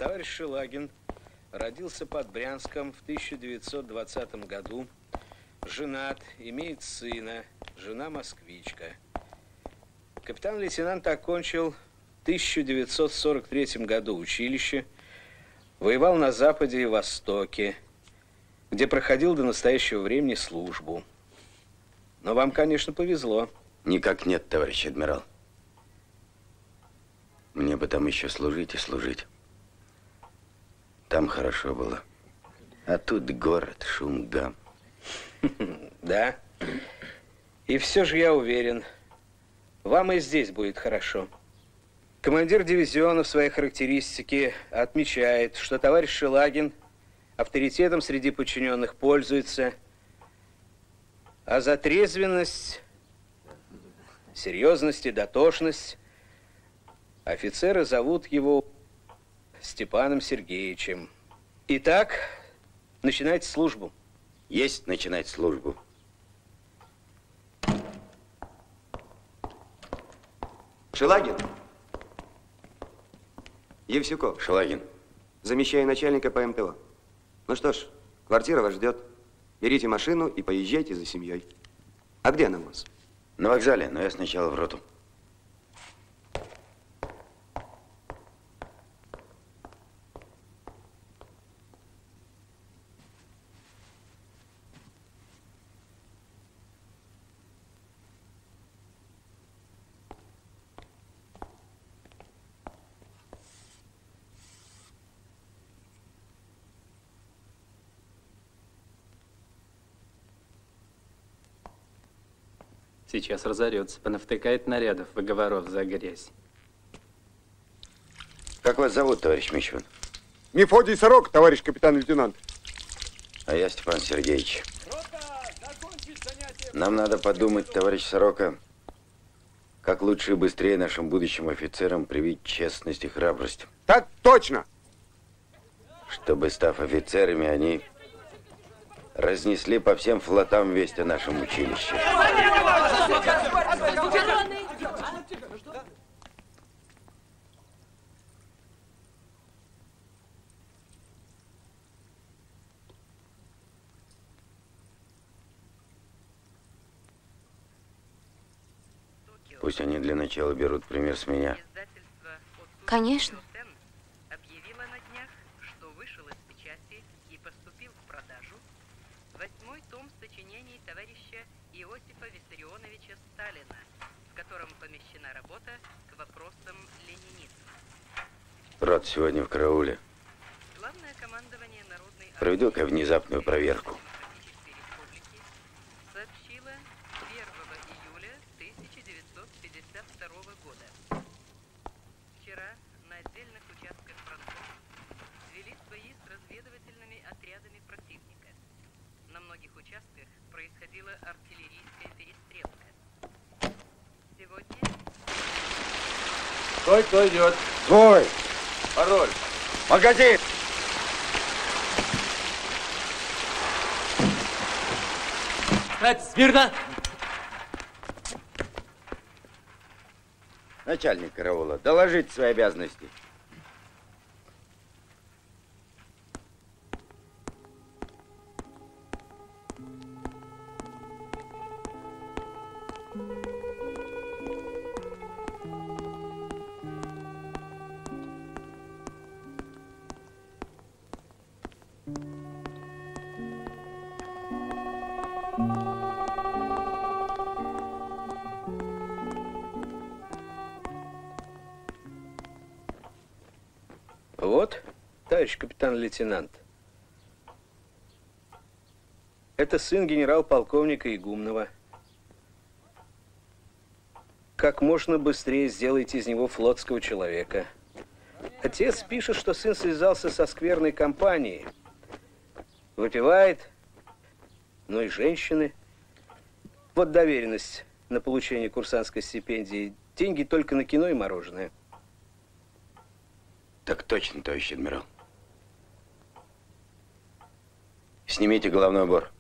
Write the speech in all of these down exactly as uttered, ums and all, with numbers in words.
Товарищ Шелагин родился под Брянском в тысяча девятьсот двадцатом году. Женат, имеет сына, жена москвичка. Капитан-лейтенант окончил в тысяча девятьсот сорок третьем году училище, воевал на Западе и Востоке, где проходил до настоящего времени службу. Но вам, конечно, повезло. Никак нет, товарищ адмирал. Мне бы там еще служить и служить. Там хорошо было. А тут город, шум, гам. Да. И все же я уверен, вам и здесь будет хорошо. Командир дивизиона в своей характеристике отмечает, что товарищ Шелагин авторитетом среди подчиненных пользуется, а за трезвенность, серьезность и дотошность офицеры зовут его Степаном Сергеевичем. Итак, начинайте службу. Есть начинать службу. Шелагин. Евсюков. Шелагин. Замещаю начальника по эм тэ о. Ну что ж, квартира вас ждет. Берите машину и поезжайте за семьей. А где она у вас? На вокзале, но я сначала в роту. Сейчас разорется, понавтыкает нарядов, выговоров за грязь. Как вас зовут, товарищ Мичман? Мефодий Сорок, товарищ капитан-лейтенант. А я Степан Сергеевич. Нам надо подумать, товарищ Сорока, как лучше и быстрее нашим будущим офицерам привить честность и храбрость. Так точно! Чтобы, став офицерами, они разнесли по всем флотам весть о нашем училище. Пусть они для начала берут пример с меня. Конечно. Объявила на днях, что вышел из печати и поступил в продажу восьмой том сочинений товарища Иосифа Виссарионовича Сталина, в котором помещена работа к вопросам ленинизма. Рот сегодня в карауле. Главное командование Народной Проведу-ка внезапную проверку. сообщило первого июля тысяча девятьсот пятьдесят второго года. Вчера на отдельных участках фронтов вели свои с разведывательными отрядами противника. На многих участках происходила артиллерийская перестрелка. Сегодня... Стой, кто идет? Стой! Пароль. Магазин! Стать смирно! Начальник караула, доложить свои обязанности. Вот, товарищ капитан-лейтенант, это сын генерал-полковника Игумнова. Как можно быстрее сделайте из него флотского человека. Отец пишет, что сын связался со скверной компанией. Выпивает, но и женщины. Вот доверенность на получение курсантской стипендии. Деньги только на кино и мороженое. Так точно, товарищ адмирал. Снимите головной убор.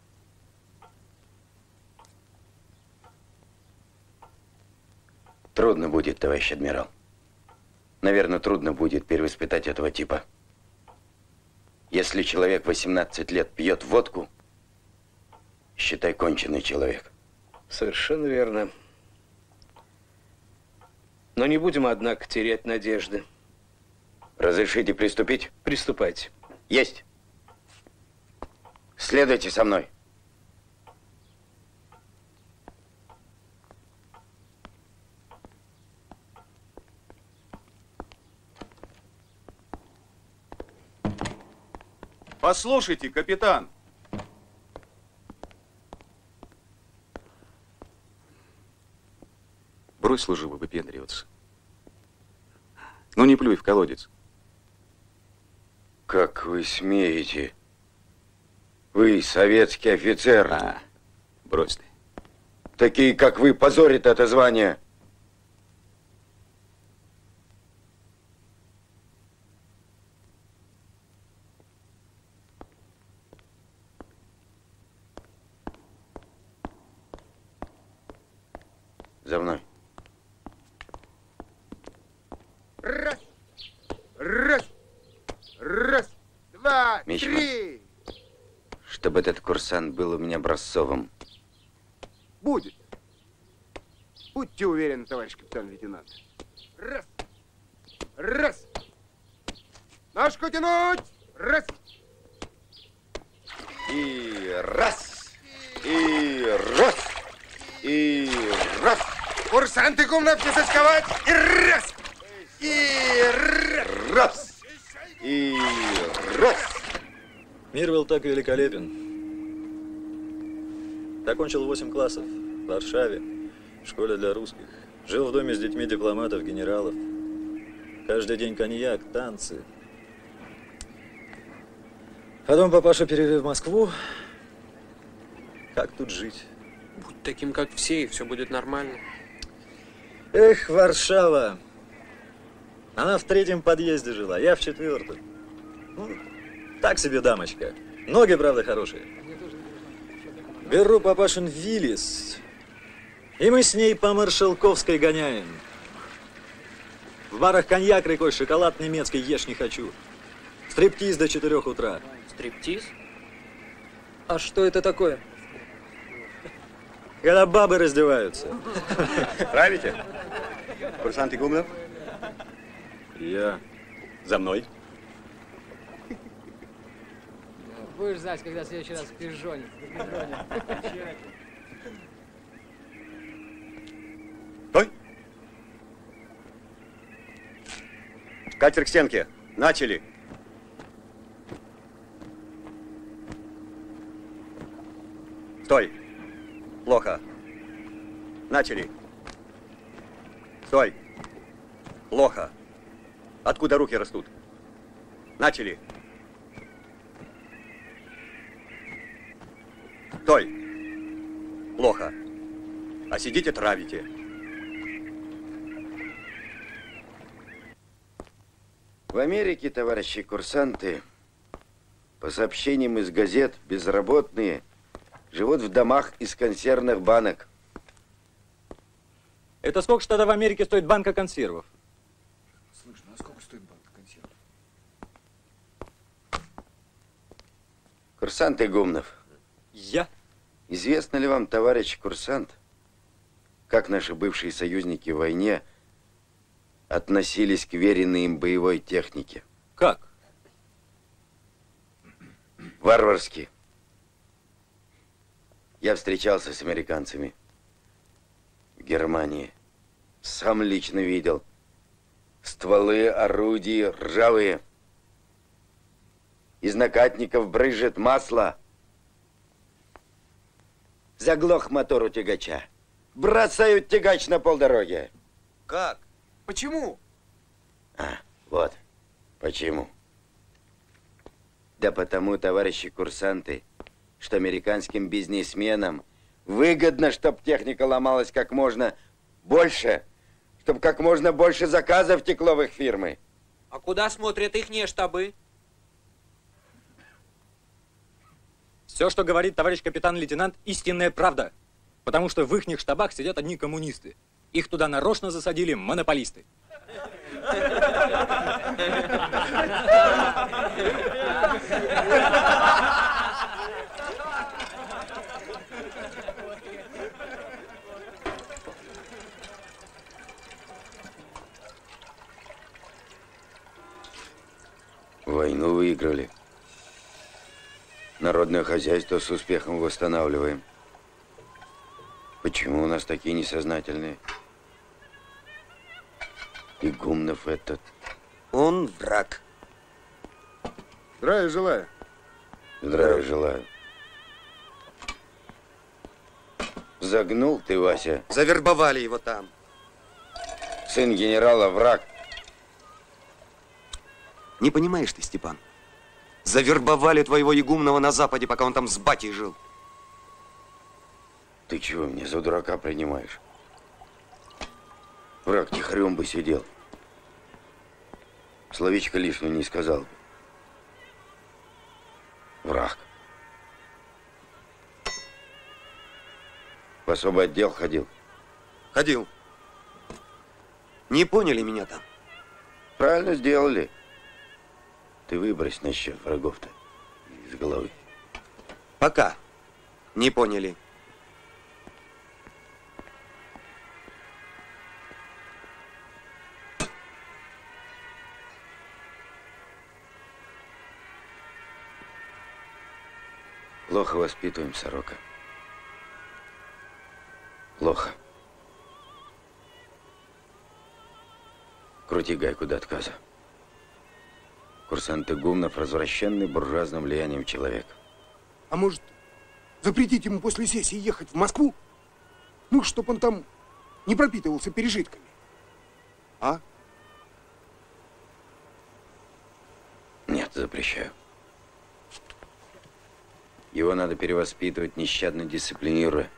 Трудно. трудно будет, товарищ адмирал. Наверное, трудно будет перевоспитать этого типа. Если человек восемнадцать лет пьет водку, считай, конченый человек. Совершенно верно. Но не будем, однако, терять надежды. Разрешите приступить? Приступайте. Есть. Следуйте со мной. Послушайте, капитан. Брось службу выпендриваться. Ну не плюй в колодец. Как вы смеете? Вы советский офицер. А, брось ты. Такие, как вы, позорят это звание. За мной. Раз, раз, раз, два, Мичман. три. Чтобы этот курсант был у меня образцовым. Будет. Будьте уверены, товарищ капитан-лейтенант. Раз, раз. Ножку тянуть. Раз. И раз. И раз. И раз. Курсанты гумнов не сосковать. И раз. И раз. Раз. И раз. Мир был так великолепен. Окончил восемь классов в Варшаве, в школе для русских. Жил в доме с детьми дипломатов, генералов. Каждый день коньяк, танцы. Потом папаша перевел в Москву. Как тут жить? Будь таким, как все, и все будет нормально. Эх, Варшава. Она в третьем подъезде жила, я в четвертом. Ну, так себе дамочка. Ноги, правда, хорошие. Беру папашин Виллис, и мы с ней по Маршалковской гоняем. В барах коньяк рекой, шоколад немецкий ешь не хочу. Стриптиз до четырех утра. Стриптиз? А что это такое? Когда бабы раздеваются. Правите? Курсант Игумнов? Я. За мной. Будешь знать, когда в следующий раз пижонит. Стой! Катер к стенке. Начали. Стой. Плохо. Начали. Стой. Плохо. Откуда руки растут? Начали. Стой. Плохо. А сидите, травите. В Америке, товарищи курсанты, по сообщениям из газет, безработные живут в домах из консервных банок. Это сколько ж тогда в Америке стоит банка консервов? Слышь, ну а сколько стоит банка консервов? Курсант Игумнов. Я? Известно ли вам, товарищ курсант, как наши бывшие союзники в войне относились к веренной им боевой технике? Как? Варварски. Я встречался с американцами в Германии. Сам лично видел. Стволы орудий ржавые. Из накатников брызжет масло. Заглох мотор у тягача. Бросают тягач на полдороги. Как? Почему? А, вот. Почему? Да потому, товарищи курсанты, что американским бизнесменам выгодно, чтобы техника ломалась как можно больше, чтобы как можно больше заказов текло в их фирмы. А куда смотрят ихние штабы? Все, что говорит товарищ капитан-лейтенант, истинная правда. Потому что в ихних штабах сидят одни коммунисты. Их туда нарочно засадили монополисты. Войну выиграли. Народное хозяйство с успехом восстанавливаем. Почему у нас такие несознательные? Игумнов этот. Он враг. Здравия желаю. Здравия желаю. Загнул ты, Вася. Завербовали его там. Сын генерала враг. Не понимаешь ты, Степан? Завербовали твоего игумного на Западе, пока он там с батей жил. Ты чего мне за дурака принимаешь? Враг тихорем бы сидел. Словечко лишнего не сказал бы. Враг. В особый отдел ходил? Ходил. Не поняли меня там? Правильно сделали. Ты выбрось насчет врагов-то из головы. Пока не поняли. Плохо воспитываем, Сорока. Плохо. Крути гайку до отказа. Курсант Игумнов развращенный буржуазным влиянием человек. А может, запретить ему после сессии ехать в Москву? Ну, чтоб он там не пропитывался пережитками. А? Нет, запрещаю. Его надо перевоспитывать, нещадно дисциплинируя.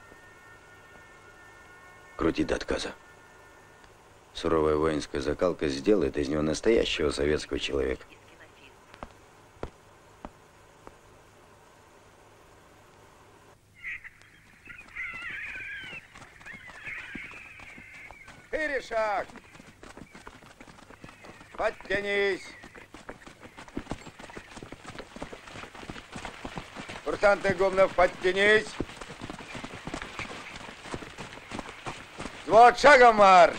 Крути до отказа. Суровая воинская закалка сделает из него настоящего советского человека. Шире шаг. Подтянись. Курсант Игумнов, подтянись. Взвод, шагом марш.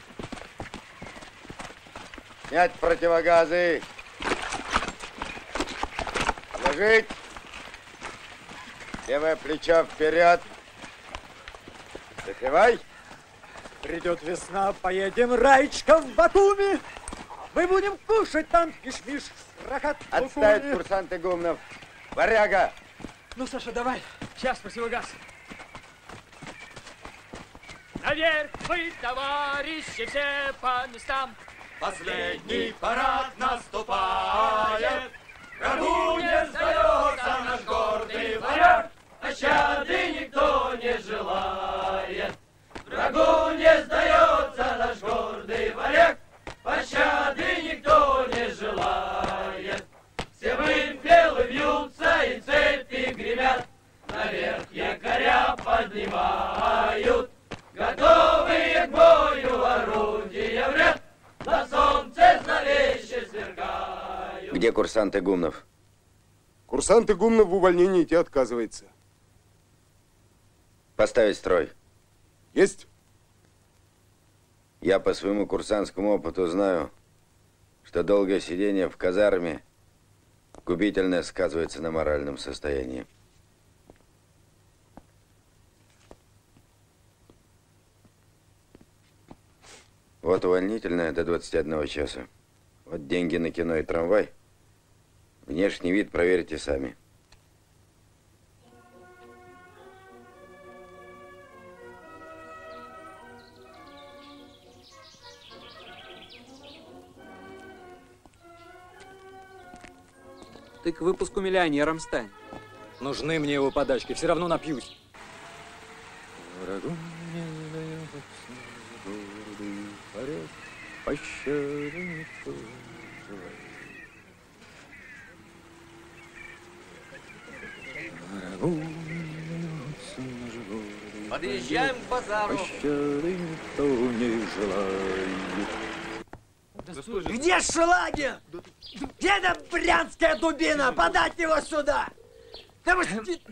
Снять противогазы. Положить. Левое плечо вперед. Закрывай. Придет весна, поедем Раечка в Батуми. Мы будем кушать там кишмиш с рахат. Отставить, курсант Игумнов. Варяга. Ну, Саша, давай. Сейчас противогаз. Наверх вы, товарищи, все по местам. Последний парад наступает. Врагу не сдается наш гордый варяг. Пощады никто не желает. Врагу не сдается наш гордый варяг. Пощады никто не желает. Все вымпелы вьются и цепи гремят. Наверх якоря поднимают. Готовые к бою орудия в ряд. На солнце зловеще сверкают. Где курсант Игумнов? Курсант Игумнов в увольнении идти отказывается. Поставить строй. Есть. Я по своему курсантскому опыту знаю, что долгое сидение в казарме губительно сказывается на моральном состоянии. Вот увольнительное до двадцати одного часа. Вот деньги на кино и трамвай. Внешний вид проверьте сами. Ты к выпуску миллионером стань. Нужны мне его подачки, все равно напьюсь. Подъезжаем к базару. Пощады никто не желает. Где Шелагин? Где эта брянская дубина? Подать его сюда! Да вы...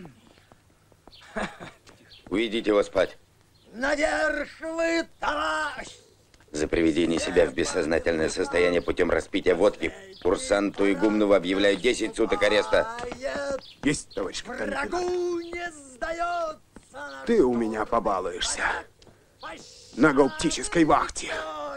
Уведите его спать. Наверх вы, товарищ! За приведение себя в бессознательное состояние путем распития водки курсанту Игумнову объявляю десять суток ареста. Есть, товарищ капитан. Врагу не сдается! Ты у меня побалуешься. На галптической вахте.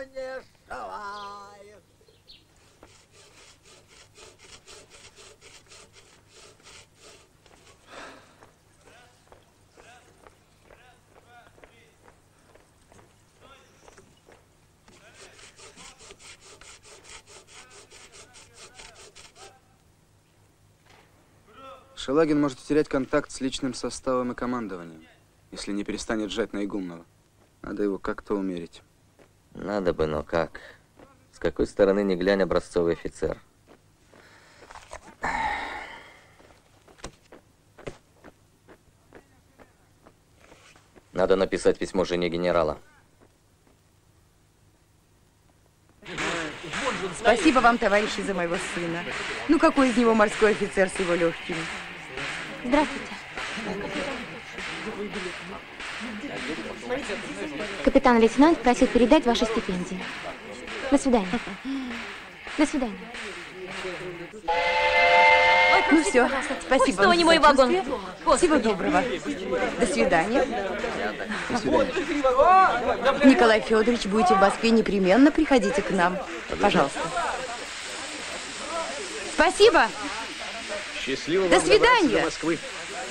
Шелагин может потерять контакт с личным составом и командованием, если не перестанет жать на Игумнова. Надо его как-то умерить. Надо бы, но как? С какой стороны ни глянь, образцовый офицер. Надо написать письмо жене генерала. Спасибо вам, товарищи, за моего сына. Ну, какой из него морской офицер с его легкими? Здравствуйте. Капитан-лейтенант просит передать ваши стипендии. До свидания. До свидания. Ну все, спасибо. Снова не мой вагон. Всего доброго. До свидания. До свидания. Николай Федорович, будете в Москве, непременно приходите к нам. Пожалуйста. Спасибо. Счастливо До вам свидания. До Москвы.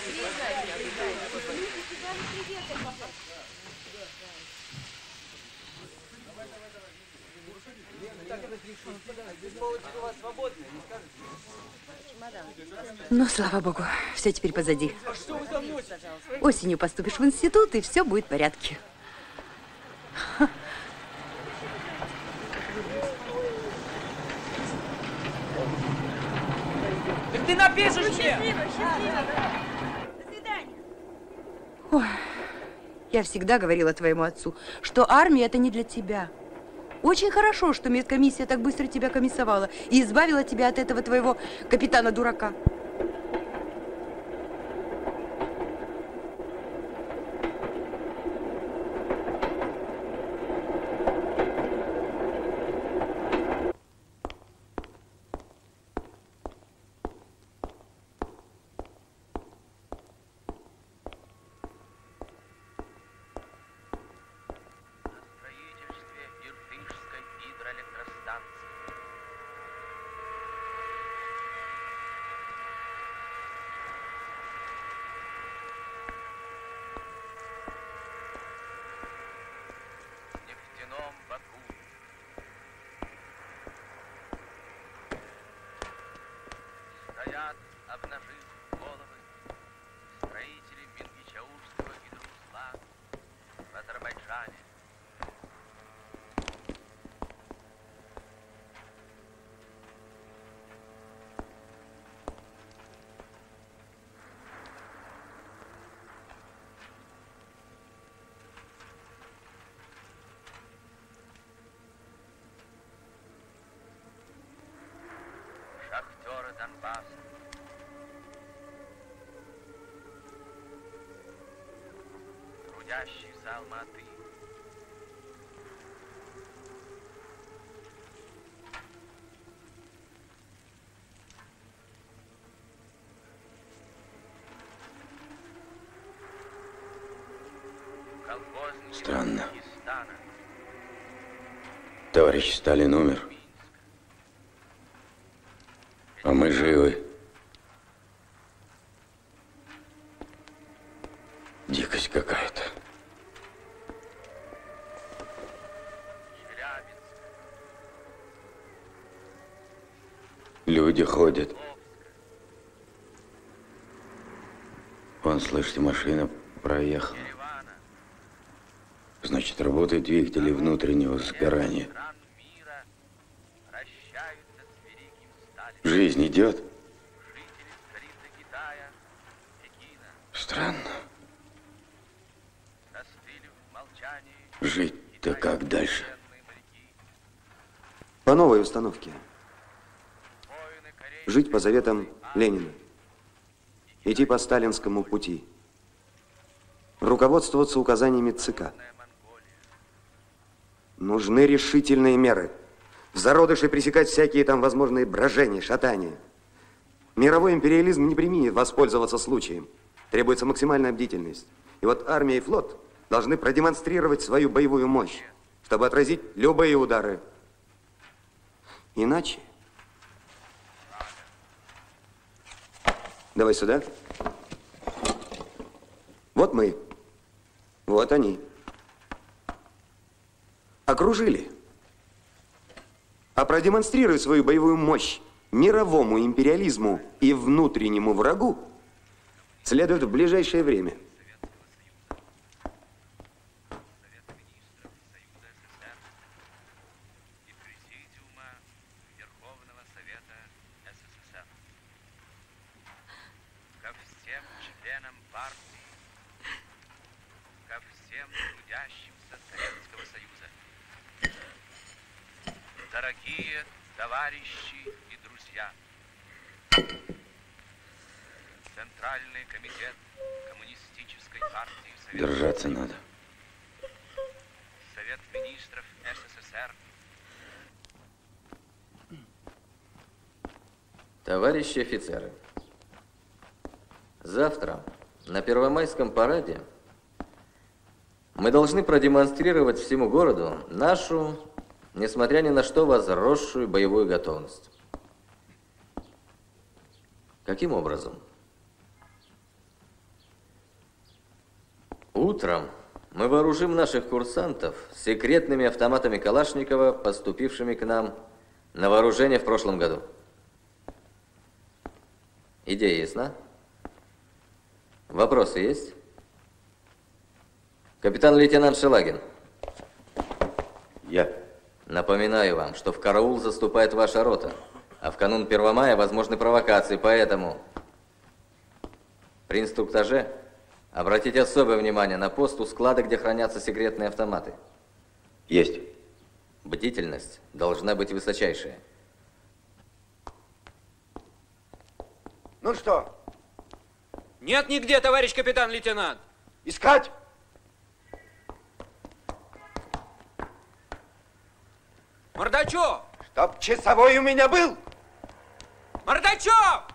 Ну, слава богу, все теперь позади. Осенью поступишь в институт, и все будет в порядке. Так ты напишешь мне! Ой, я всегда говорила твоему отцу, что армия это не для тебя. Очень хорошо, что медкомиссия так быстро тебя комиссовала и избавила тебя от этого твоего капитана-дурака. Стоят, обнажив головы, строители Мингичаурского гидроузла в Азербайджане. Шахтеры Донбасса. Трудящийся Алматы. Колхозники Странно. Дагестана. Товарищ Сталин умер. А мы живы. Дикость какая-то. Люди ходят. Вон, слышите, машина проехала. Значит, работают двигатели внутреннего сгорания. Жизнь идет. Странно. Жить-то как дальше? По новой установке. Жить по заветам Ленина. Идти по сталинскому пути. Руководствоваться указаниями ЦК. Нужны решительные меры. В зародыше пресекать всякие там возможные брожения, шатания. Мировой империализм не преминет воспользоваться случаем. Требуется максимальная бдительность. И вот армия и флот должны продемонстрировать свою боевую мощь, чтобы отразить любые удары. Иначе... Давай сюда. Вот мы. Вот они. Окружили. А продемонстрируй свою боевую мощь мировому империализму и внутреннему врагу следует в ближайшее время. Дорогие товарищи и друзья, Центральный комитет Коммунистической партии Советского Держаться Союза, надо. Совет министров СССР. Товарищи офицеры, завтра на Первомайском параде мы должны продемонстрировать всему городу нашу, несмотря ни на что, возросшую боевую готовность. Каким образом? Утром мы вооружим наших курсантов секретными автоматами Калашникова, поступившими к нам на вооружение в прошлом году. Идея ясна? Вопросы есть? Капитан-лейтенант Шелагин. Я. Напоминаю вам, что в караул заступает ваша рота, а в канун Первомая возможны провокации, поэтому при инструктаже обратите особое внимание на пост у склада, где хранятся секретные автоматы. Есть. Бдительность должна быть высочайшая. Ну что? Нет нигде, товарищ капитан-лейтенант. Искать! Мордачев! Чтоб часовой у меня был! Мордачев!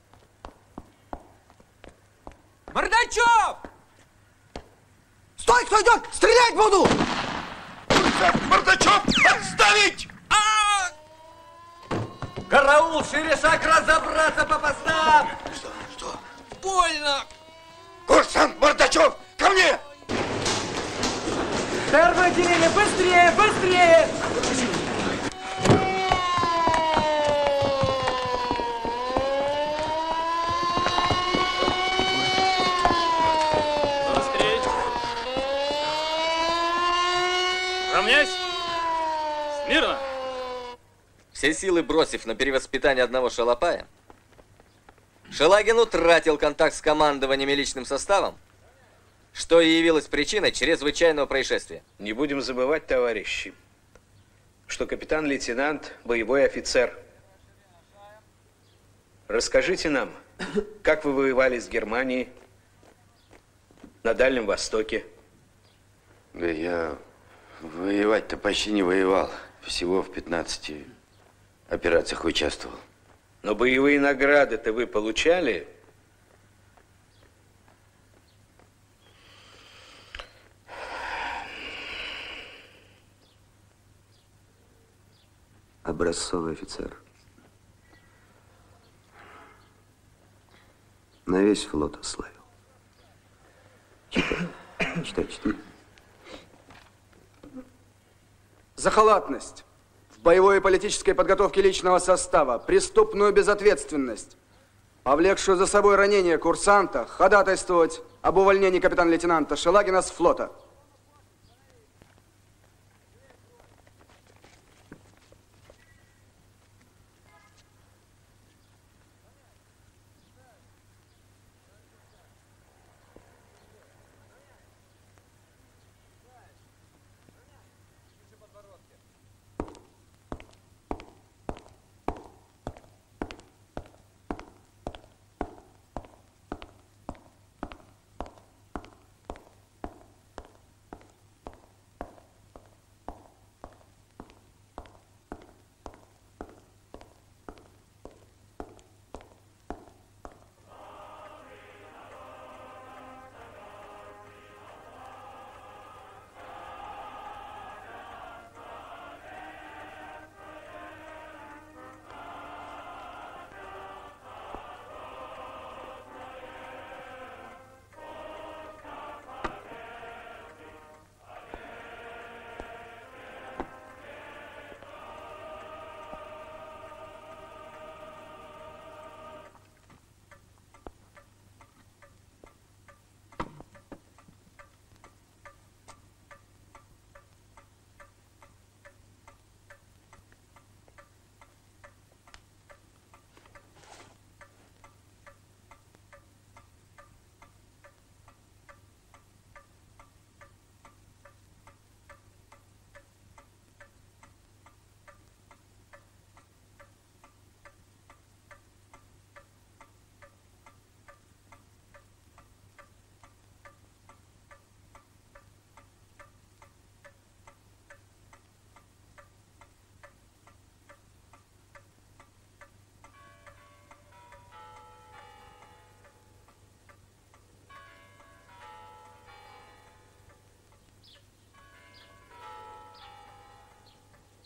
Мордачев! Стой, кто идет! Стрелять буду! Мордачев, отставить! А! Караул, шире шаг, разобраться по постам! Что? Что? Больно! Курсант Мордачев, ко мне! Второе отделение, быстрее, быстрее! Быстрее! Равняйсь! Смирно! Все силы бросив на перевоспитание одного шалопая, Шелагин утратил контакт с командованием и личным составом, что и явилось причиной чрезвычайного происшествия. Не будем забывать, товарищи, что капитан-лейтенант – боевой офицер. Расскажите нам, как вы воевали с Германией на Дальнем Востоке? Да я воевать-то почти не воевал. Всего в пятнадцати операциях участвовал. Но боевые награды-то вы получали? Образцовый офицер. На весь флот ославил. Читай, читай, читай. За халатность в боевой и политической подготовке личного состава, преступную безответственность, повлекшую за собой ранение курсанта, ходатайствовать об увольнении капитана-лейтенанта Шелагина с флота.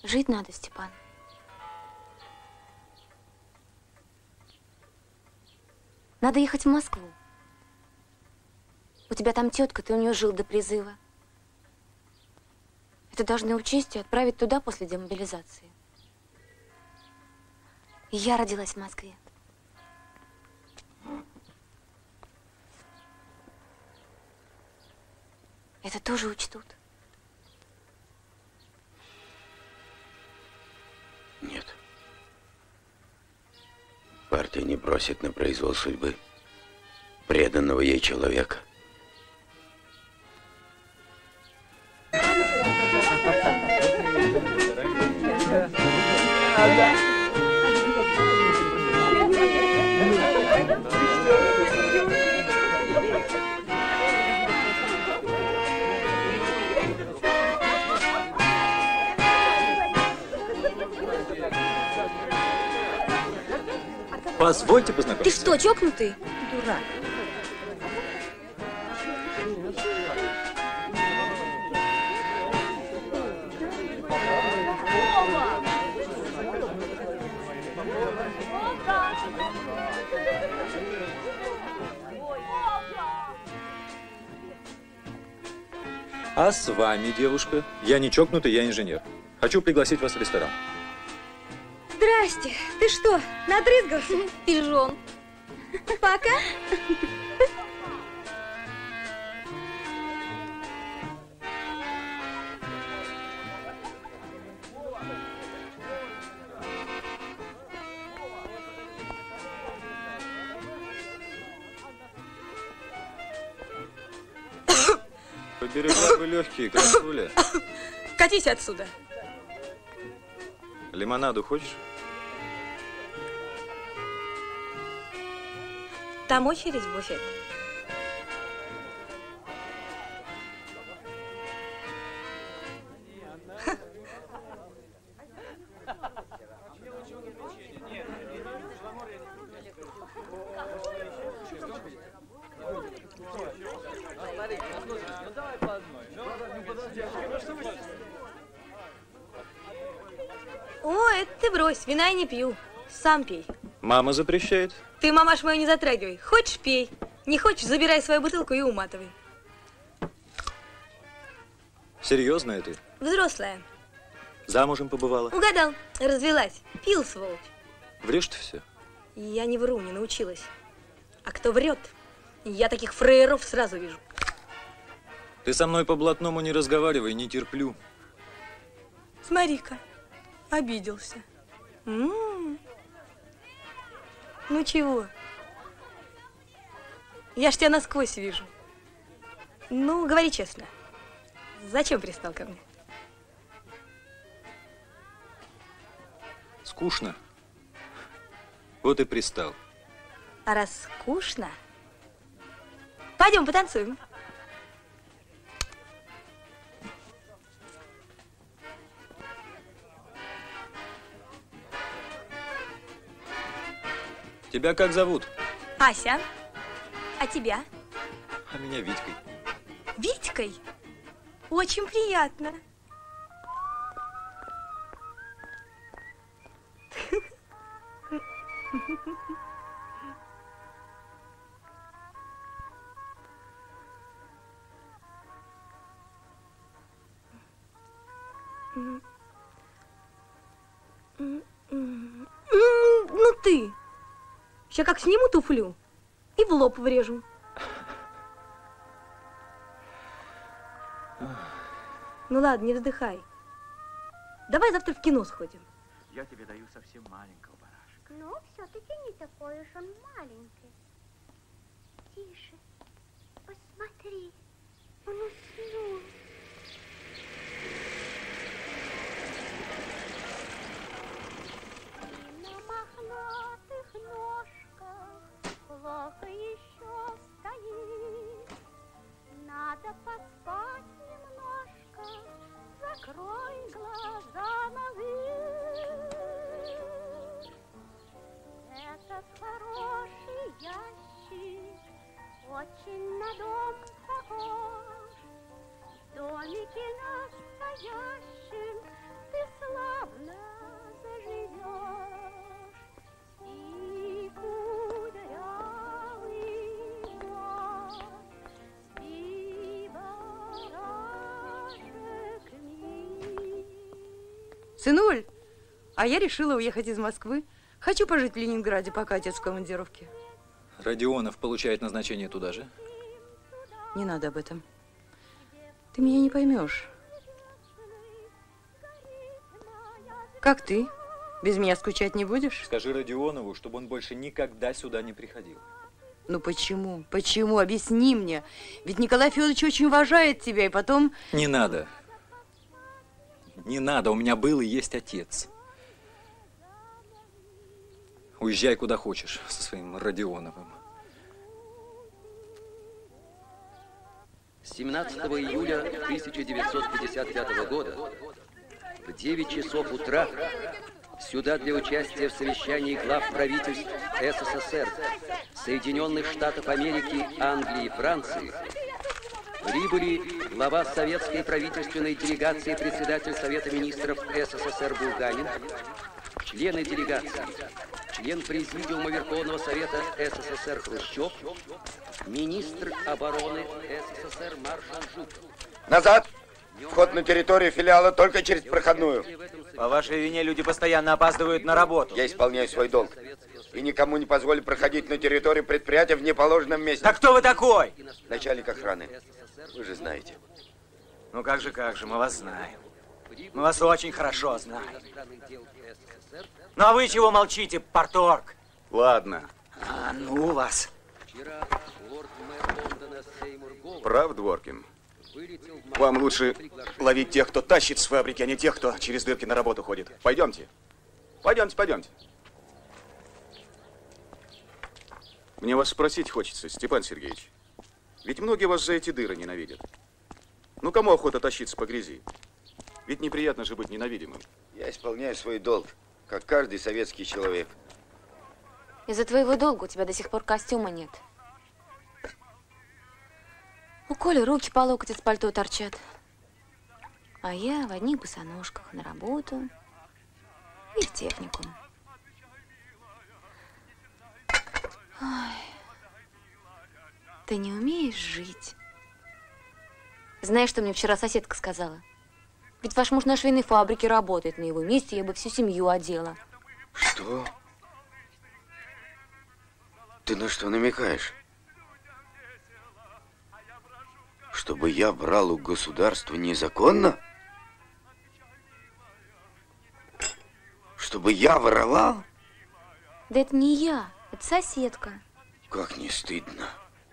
Жить надо, Степан. Надо ехать в Москву. У тебя там тетка, ты у нее жил до призыва. Это должны учесть и отправить туда после демобилизации. И я родилась в Москве. Это тоже учтут. Нет. Партия не бросит на произвол судьбы преданного ей человека. Позвольте познакомиться. Ты что, чокнутый? Дурак. А с вами, девушка? Я не чокнутый, я инженер. Хочу пригласить вас в ресторан. Здрасте. Ты что, надрызгался? Пижон. Пока. Поберегла бы легкие, красуля. Катись отсюда. Лимонаду хочешь? Там очередь в буфет. О, это ты брось, вина я не пью. Сам пей. Мама запрещает. Ты, мамаш, мою не затрагивай. Хочешь, пей. Не хочешь, забирай свою бутылку и уматывай. Серьезно это? Взрослая. Замужем побывала? Угадал. Развелась. Пил, сволочь. Врешь-то все. Я не вру, не научилась. А кто врет, я таких фраеров сразу вижу. Ты со мной по-блатному не разговаривай, не терплю. Смотри-ка, обиделся. М-м-м. Ну чего? Я ж тебя насквозь вижу. Ну, говори честно. Зачем пристал ко мне? Скучно. Вот и пристал. А раз скучно, пойдем потанцуем. Тебя как зовут? Ася. А тебя? А меня Витькой. Витькой? Очень приятно. Ну ты. Сейчас как сниму туфлю и в лоб врежу. Ну ладно, не вздыхай. Давай завтра в кино сходим. Я тебе даю совсем маленького барашка. Ну, все-таки не такой уж он маленький. Тише. Посмотри. Он уснул. На мохнатых ножках плохо еще стоит. Надо поспать немножко. Закрой глаза на вид. Этот хороший ящик очень на дом похож. Сынуль, а я решила уехать из Москвы. Хочу пожить в Ленинграде, пока отец в командировке. Родионов получает назначение туда же? Не надо об этом. Ты меня не поймешь. Как ты? Без меня скучать не будешь? Скажи Родионову, чтобы он больше никогда сюда не приходил. Ну почему? Почему? Объясни мне. Ведь Николай Федорович очень уважает тебя, и потом... Не надо. Не надо. У меня был и есть отец. Уезжай куда хочешь со своим Родионовым. семнадцатого июля тысяча девятьсот пятьдесят пятого года в девять часов утра сюда для участия в совещании глав правительств СССР, Соединенных Штатов Америки, Англии и Франции прибыли глава советской правительственной делегации, председатель Совета министров СССР Булганин, члены делегации, член Президиума Верховного Совета СССР Хрущев, министр обороны СССР маршал Жуков. Назад! Вход на территорию филиала только через проходную. По вашей вине люди постоянно опаздывают на работу. Я исполняю свой долг. И никому не позволю проходить на территорию предприятия в неположенном месте. Да кто вы такой? Начальник охраны. Вы же знаете. Ну как же, как же, мы вас знаем. Мы вас очень хорошо знаем. Ну а вы чего молчите, парторг? Ладно. А ну вас. Прав, Дворкин. Вам лучше ловить тех, кто тащит с фабрики, а не тех, кто через дырки на работу ходит. Пойдемте. Пойдемте, пойдемте. Мне вас спросить хочется, Степан Сергеевич. Ведь многие вас за эти дыры ненавидят. Ну, кому охота тащиться по грязи? Ведь неприятно же быть ненавидимым. Я исполняю свой долг, как каждый советский человек. Из-за твоего долга у тебя до сих пор костюма нет. У Коли руки по локоть из пальто торчат. А я в одних босоножках на работу и в техникум. Ой. Ты не умеешь жить. Знаешь, что мне вчера соседка сказала? Ведь ваш муж на швейной фабрике работает. На его месте я бы всю семью одела. Что? Ты на что намекаешь? Чтобы я брал у государства незаконно? Чтобы я воровал? Да это не я, это соседка. Как не стыдно.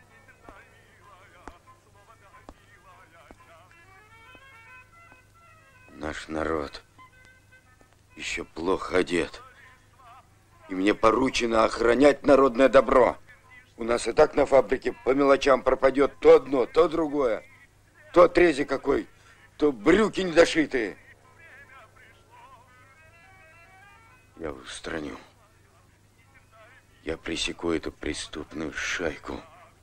Наш народ еще плохо одет. И мне поручено охранять народное добро. У нас и так на фабрике по мелочам пропадет то одно, то другое. То отрези какой, то брюки недошитые. Я устраню. Я пресеку эту преступную шайку.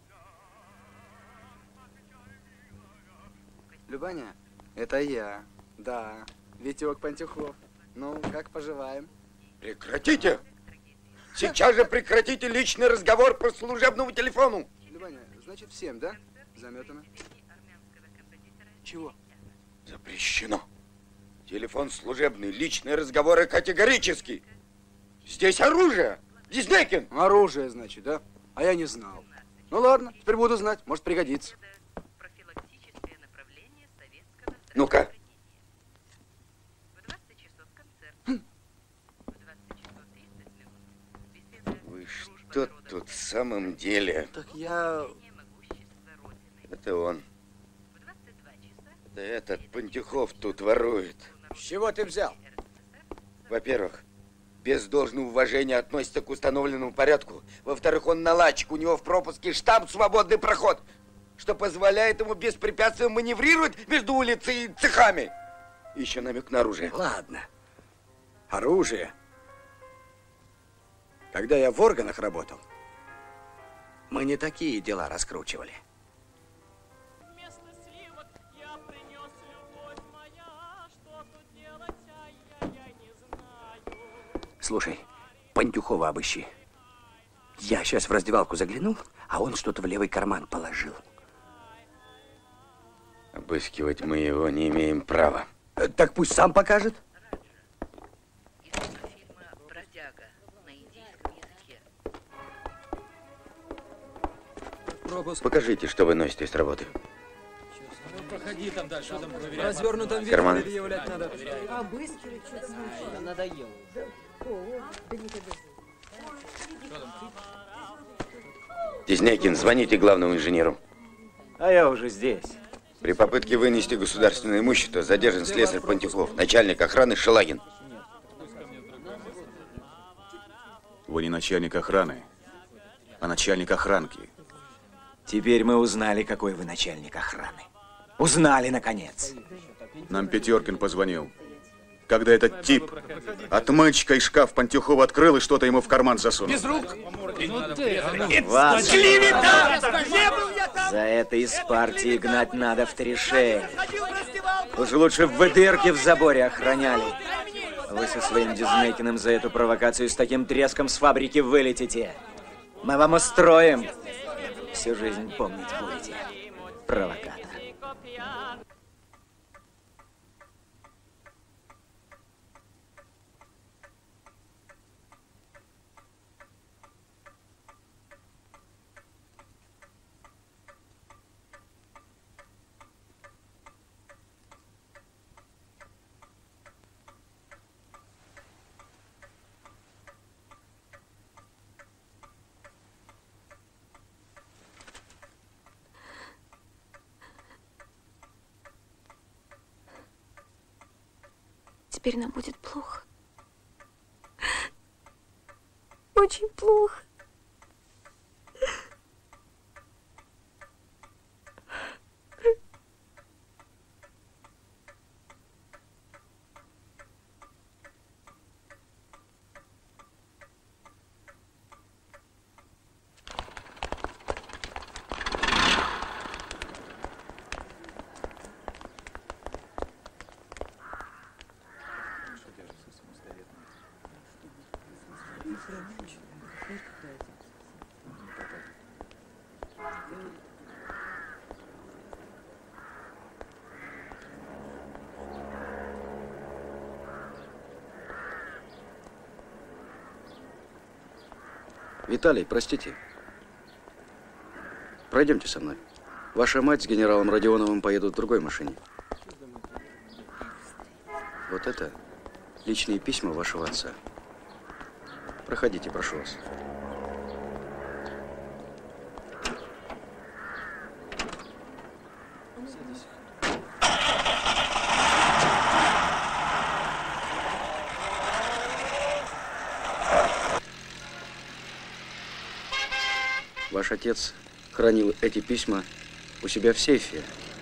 Любаня, это я. Да, Витек Пантюхов. Ну, как поживаем? Прекратите! Сейчас же прекратите личный разговор по служебному телефону. Любаня, значит, всем, да? Заметано. Чего? Запрещено. Телефон служебный, личные разговоры категорически. Здесь оружие. Деснекин. Оружие, значит, да? А я не знал. Ну ладно, теперь буду знать. Может, пригодится. Ну-ка. Вы что тут в самом деле? Так я... Это он. Да этот Пантюхов тут ворует. С чего ты взял? Во-первых, без должного уважения относится к установленному порядку. Во-вторых, он наладчик, у него в пропуске штамп «Свободный проход», что позволяет ему беспрепятственно маневрировать между улицей и цехами. И еще намек на оружие. Ладно. Оружие. Когда я в органах работал, мы не такие дела раскручивали. Слушай, Пантюхова обыщи. Я сейчас в раздевалку заглянул, а он что-то в левый карман положил. Обыскивать мы его не имеем права. Так пусть сам покажет. присяга на индийском языке. Покажите, что вы носите с работы. Проходи там дальше, что там проверять. В развернутом виде Карман. предъявлять надо. А быстро что-то надоело. Дезнякин, звоните главному инженеру. А я уже здесь. При попытке вынести государственное имущество задержан слесарь Пантюхов, начальник охраны Шелагин. Вы не начальник охраны, а начальник охранки. Теперь мы узнали, какой вы начальник охраны. Узнали, наконец. Нам Пятеркин позвонил, когда этот тип отмычкой шкаф Пантюхова открыл и что-то ему в карман засунул. Без рук! Вас Клевета! Не был я там! за это из партии гнать надо в три шеи. Уж лучше в дырки в заборе охраняли. Вы со своим Дезнекиным за эту провокацию с таким треском с фабрики вылетите. Мы вам устроим. Всю жизнь помнить будете. Провокатор. Теперь нам будет плохо. Очень плохо. Виталий, простите. Пройдемте со мной. Ваша мать с генералом Родионовым поедут в другой машине. Вот это личные письма вашего отца. Проходите, прошу вас. Ваш отец хранил эти письма у себя в сейфе.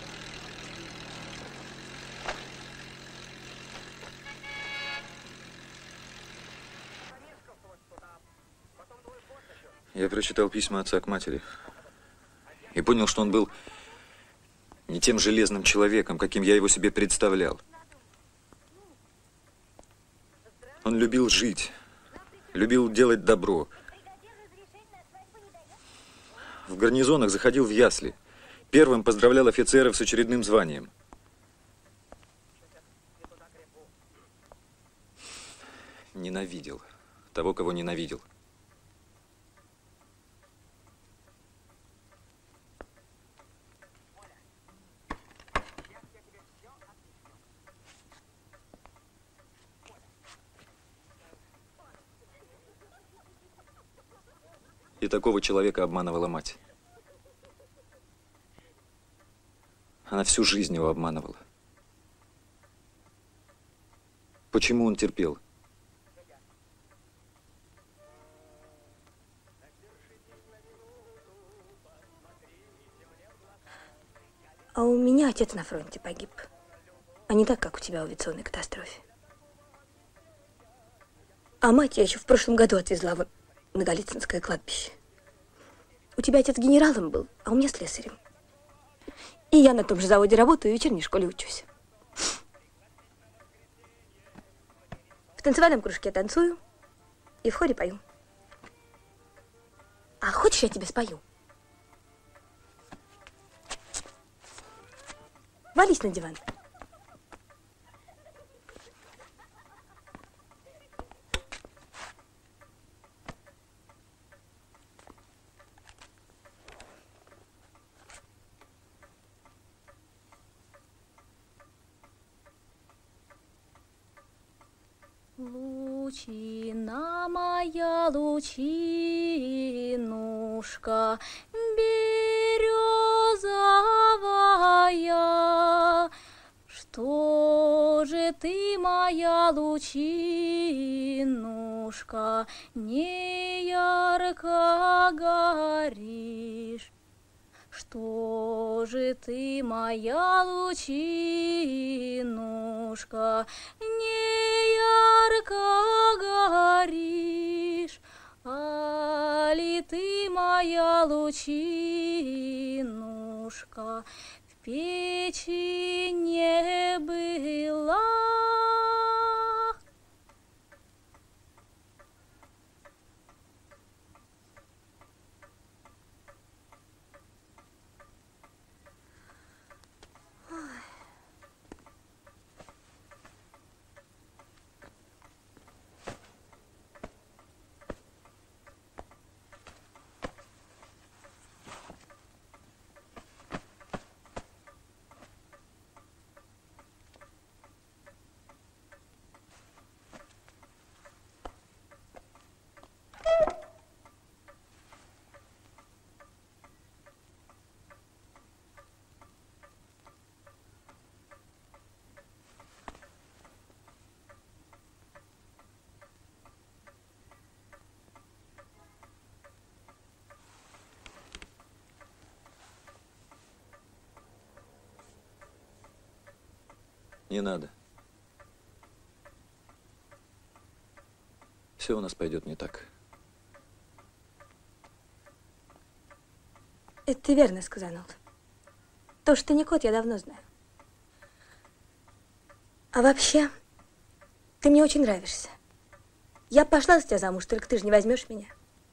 Я прочитал письма отца к матери и понял, что он был не тем железным человеком, каким я его себе представлял. Он любил жить, любил делать добро. В гарнизонах заходил в ясли. Первым поздравлял офицеров с очередным званием. Ненавидел того, кого ненавидел. И такого человека обманывала мать. Она всю жизнь его обманывала. Почему он терпел? А у меня отец на фронте погиб. А не так, как у тебя в авиационной катастрофе. А мать я еще в прошлом году отвезла в на Голицынское кладбище. У тебя отец генералом был, а у меня слесарем. И я на том же заводе работаю и в вечерней школе учусь. В танцевальном кружке танцую и в хоре пою. А хочешь, я тебе спою? Вались на диван. Лучина моя, лучинушка, березовая, что же ты, моя лучинушка, не ярко горишь? Что же ты, моя лучинушка, не ярко горишь? Али ты, моя лучинушка, в печи не была? Не надо. Все у нас пойдет не так. Это ты верно сказал. То, что ты не кот, я давно знаю. А вообще, ты мне очень нравишься. Я пошла за тебя замуж, только ты же не возьмешь меня.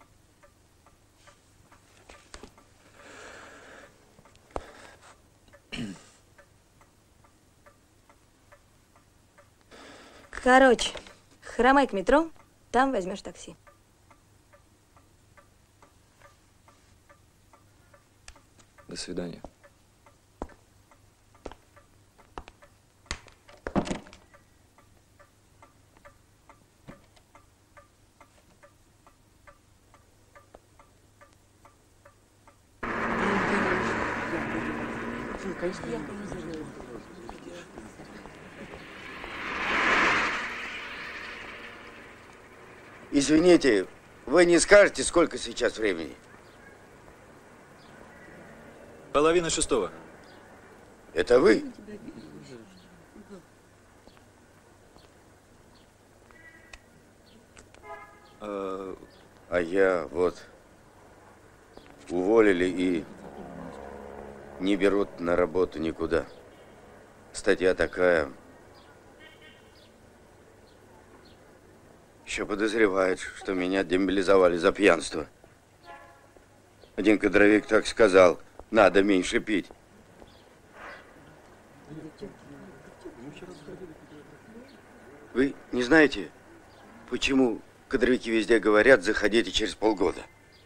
Короче, хромай к метро, там возьмешь такси. До свидания. Извините, вы не скажете, сколько сейчас времени? Половина шестого. Это вы? А, а я вот уволили и не берут на работу никуда. Статья такая. Еще подозревают, что меня демобилизовали за пьянство. Один кадровик так сказал, надо меньше пить. Вы не знаете, почему кадровики везде говорят, заходите через полгода?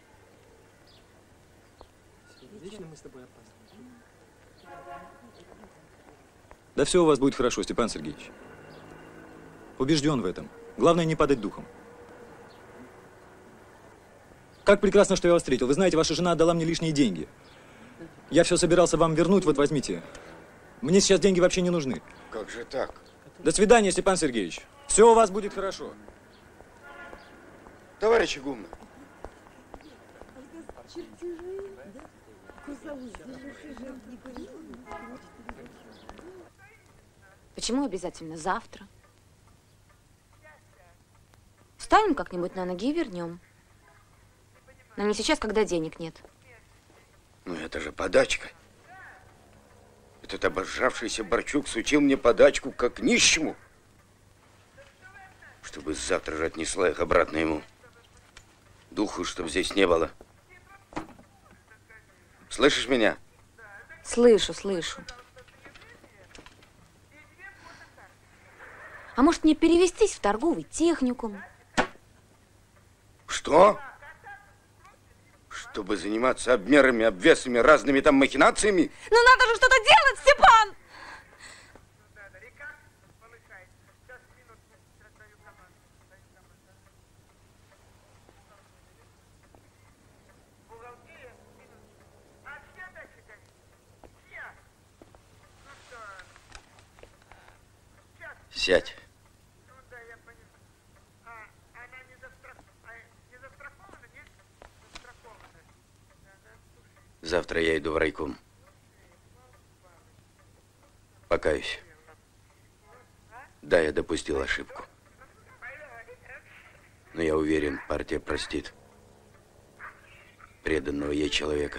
Да все у вас будет хорошо, Степан Сергеевич. Убежден в этом. Главное, не падать духом. Как прекрасно, что я вас встретил. Вы знаете, ваша жена отдала мне лишние деньги. Я все собирался вам вернуть, вот возьмите. Мне сейчас деньги вообще не нужны. Как же так? До свидания, Степан Сергеевич. Все у вас будет хорошо. Товарищ Игумнов. Почему обязательно завтра? Встанем как-нибудь на ноги и вернем. Но не сейчас, когда денег нет. Ну это же подачка. Этот обожравшийся Борчук сучил мне подачку как нищему, чтобы завтра же отнесла их обратно ему. Духу, чтобы здесь не было. Слышишь меня? Слышу, слышу. А может, мне перевестись в торговый техникум? Что? Чтобы заниматься обмерами, обвесами, разными там махинациями? Ну надо же что-то делать, Степан! Сядь. Завтра я иду в райком. Покаюсь. Да, я допустил ошибку. Но я уверен, партия простит преданного ей человека.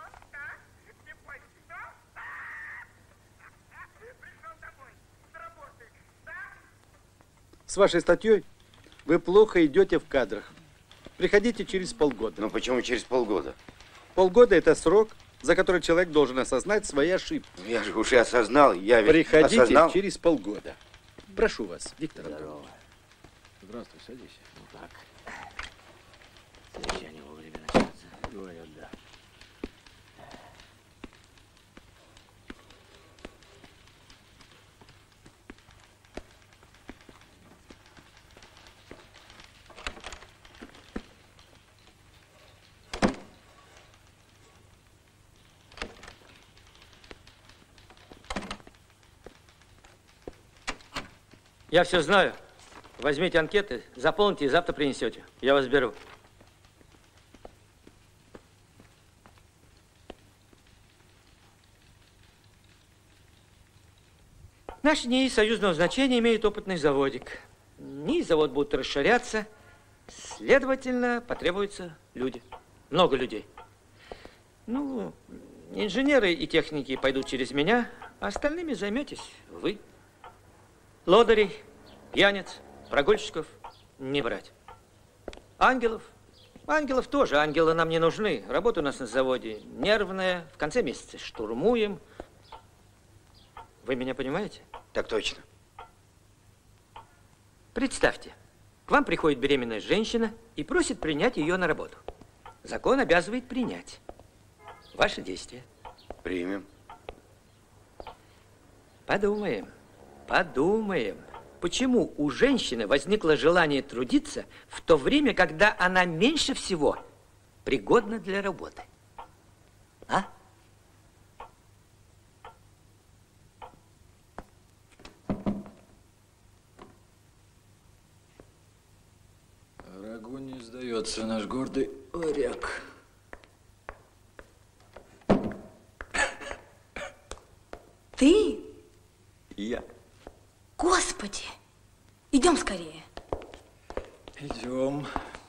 С вашей статьей вы плохо идете в кадрах. Приходите через полгода. Ну почему через полгода? Полгода – это срок, за который человек должен осознать свои ошибки. Я же уже осознал, я ведь Приходите осознал. через полгода. Прошу вас, Виктор Здорово. Андреевич. Здравствуй, садись. Ну так. Совещание вовремя начнется. Говорят, да. Я все знаю. Возьмите анкеты, заполните и завтра принесете. Я вас беру. Наш НИИ союзного значения имеет опытный заводик. НИИ завод будет расширяться, следовательно, потребуются люди. Много людей. Ну, инженеры и техники пойдут через меня, а остальными займетесь вы. Лодырей, пьяниц, прогульщиков не брать. Ангелов. Ангелов тоже. Ангелы нам не нужны. Работа у нас на заводе нервная. В конце месяца штурмуем. Вы меня понимаете? Так точно. Представьте, к вам приходит беременная женщина и просит принять ее на работу. Закон обязывает принять. Ваши действия. Примем. Подумаем. Подумаем, почему у женщины возникло желание трудиться в то время, когда она меньше всего пригодна для работы? А? Врагу не сдается наш гордый оряк. Ты? Я. Господи! Идем скорее. Идем.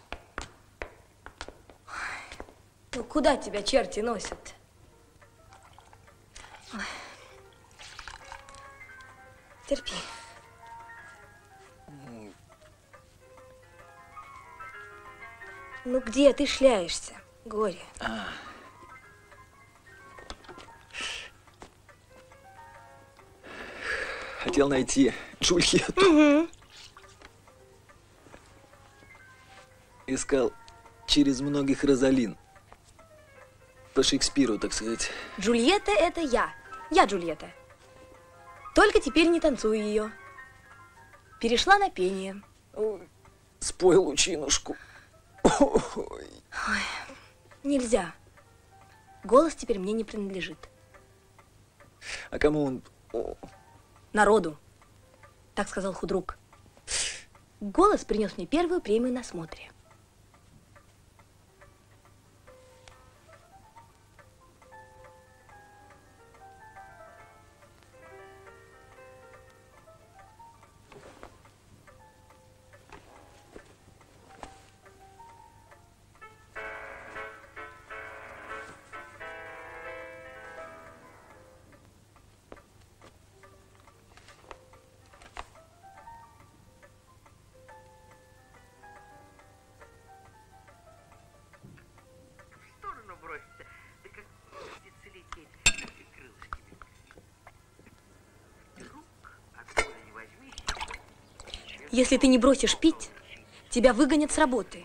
Ну, куда тебя черти носят? Ой. Терпи. Ну, где ты шляешься, горе? А. Хотел найти Джульетту. Угу. Искал через многих Розалин. По Шекспиру, так сказать. Джульетта – это я. Я Джульетта. Только теперь не танцую ее. Перешла на пение. Ой, спой лучинушку. Ой. Ой, нельзя. Голос теперь мне не принадлежит. А кому он? О. Народу. Так сказал худрук. Голос принес мне первую премию на смотре. Если ты не бросишь пить, тебя выгонят с работы.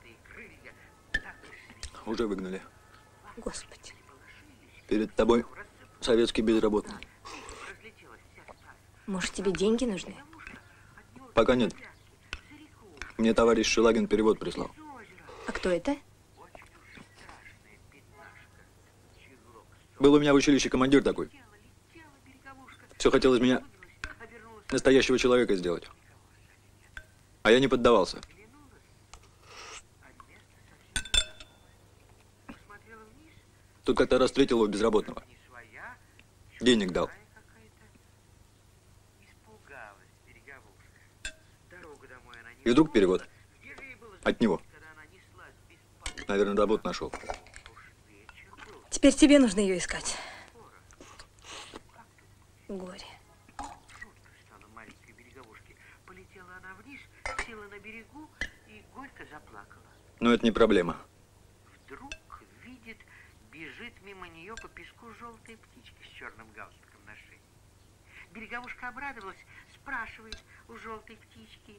Уже выгнали. Господи. Перед тобой советский безработный. Может, тебе деньги нужны? Пока нет. Мне товарищ Шелагин перевод прислал. А кто это? Был у меня в училище командир такой. Все хотел из меня настоящего человека сделать. А я не поддавался. Тут как-то раз встретил его безработного. Денег дал. И вдруг перевод. От него. Наверное, работу нашел. Теперь тебе нужно ее искать. Горе. Полетела она вниз, села на берегу и горько заплакала. Но это не проблема. Вдруг видит, бежит мимо нее по песку желтая птичка с черным галстуком на шее. Береговушка обрадовалась, спрашивает у желтой птички: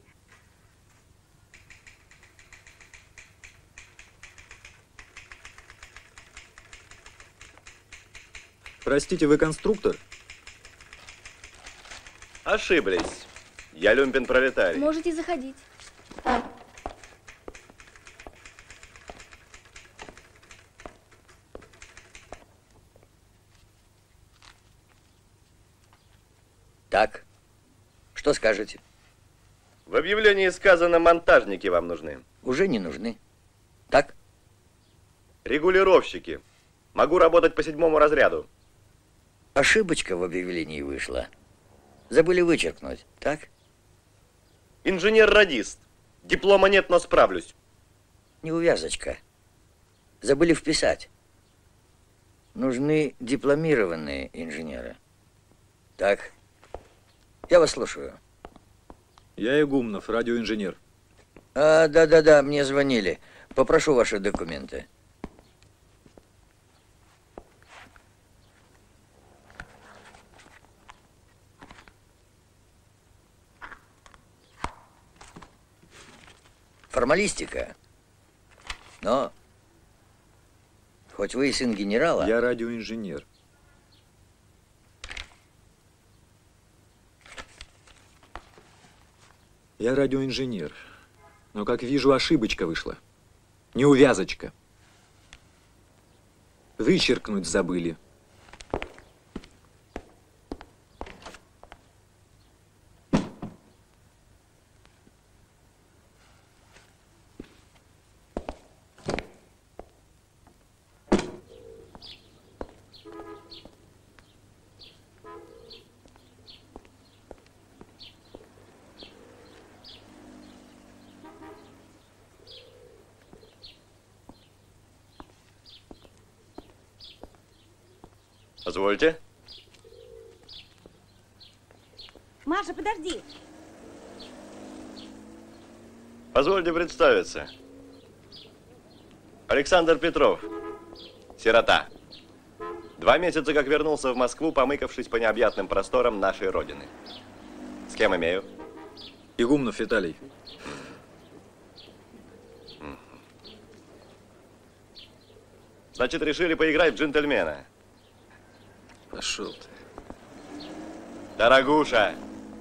Простите, вы конструктор? Ошиблись. Я люмпен-пролетарий. Можете заходить. Так, что скажете? В объявлении сказано, монтажники вам нужны. Уже не нужны. Так? Регулировщики. Могу работать по седьмому разряду. Ошибочка в объявлении вышла. Забыли вычеркнуть, так? Инженер-радист. Диплома нет, но справлюсь. Неувязочка. Забыли вписать. Нужны дипломированные инженеры. Так. Я вас слушаю. Я Игумнов, радиоинженер. А, да-да-да, мне звонили. Попрошу ваши документы. Формалистика. Но хоть вы и сын генерала... Я радиоинженер. Я радиоинженер. Но, как вижу, ошибочка вышла. Неувязочка. Вычеркнуть забыли. Позвольте. Маша, подожди. Позвольте представиться. Александр Петров. Сирота. Два месяца как вернулся в Москву, помыкавшись по необъятным просторам нашей Родины. С кем имею? Игумнов Виталий. Значит, решили поиграть в джентльмена. Пошел ты. Дорогуша!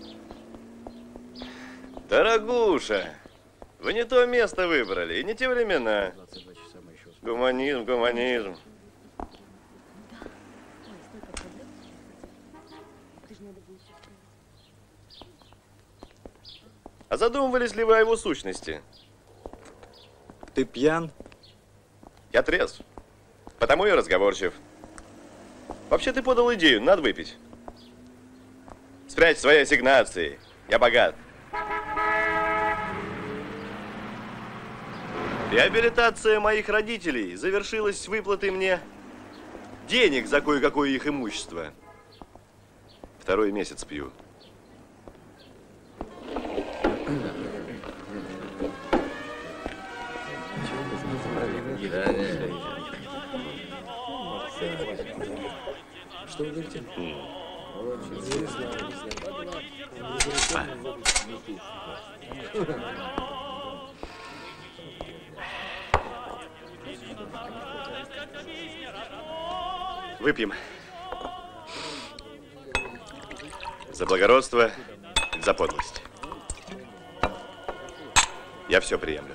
Дорогуша! Вы не то место выбрали и не те времена. Гуманизм, гуманизм. А задумывались ли вы о его сущности? Ты пьян? Я трезв. Потому и разговорчив. Вообще ты подал идею, надо выпить. Спрячь свои ассигнации. Я богат. Реабилитация моих родителей завершилась выплатой мне денег за кое-какое их имущество. Второй месяц пью. Что вы говорите? Выпьем. За благородство, за подлость. Я все приемлю.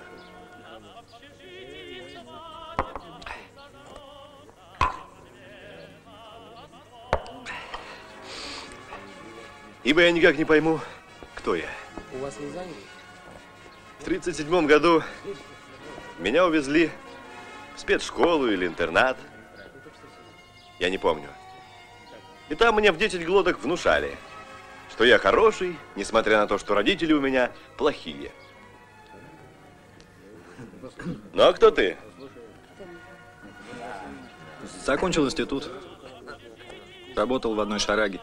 Ибо я никак не пойму, кто я. У вас не заняли? В тридцать седьмом году меня увезли в спецшколу или интернат. Я не помню. И там мне в десять глоток внушали, что я хороший, несмотря на то, что родители у меня плохие. Ну а кто ты? Закончил институт. Работал в одной шараге.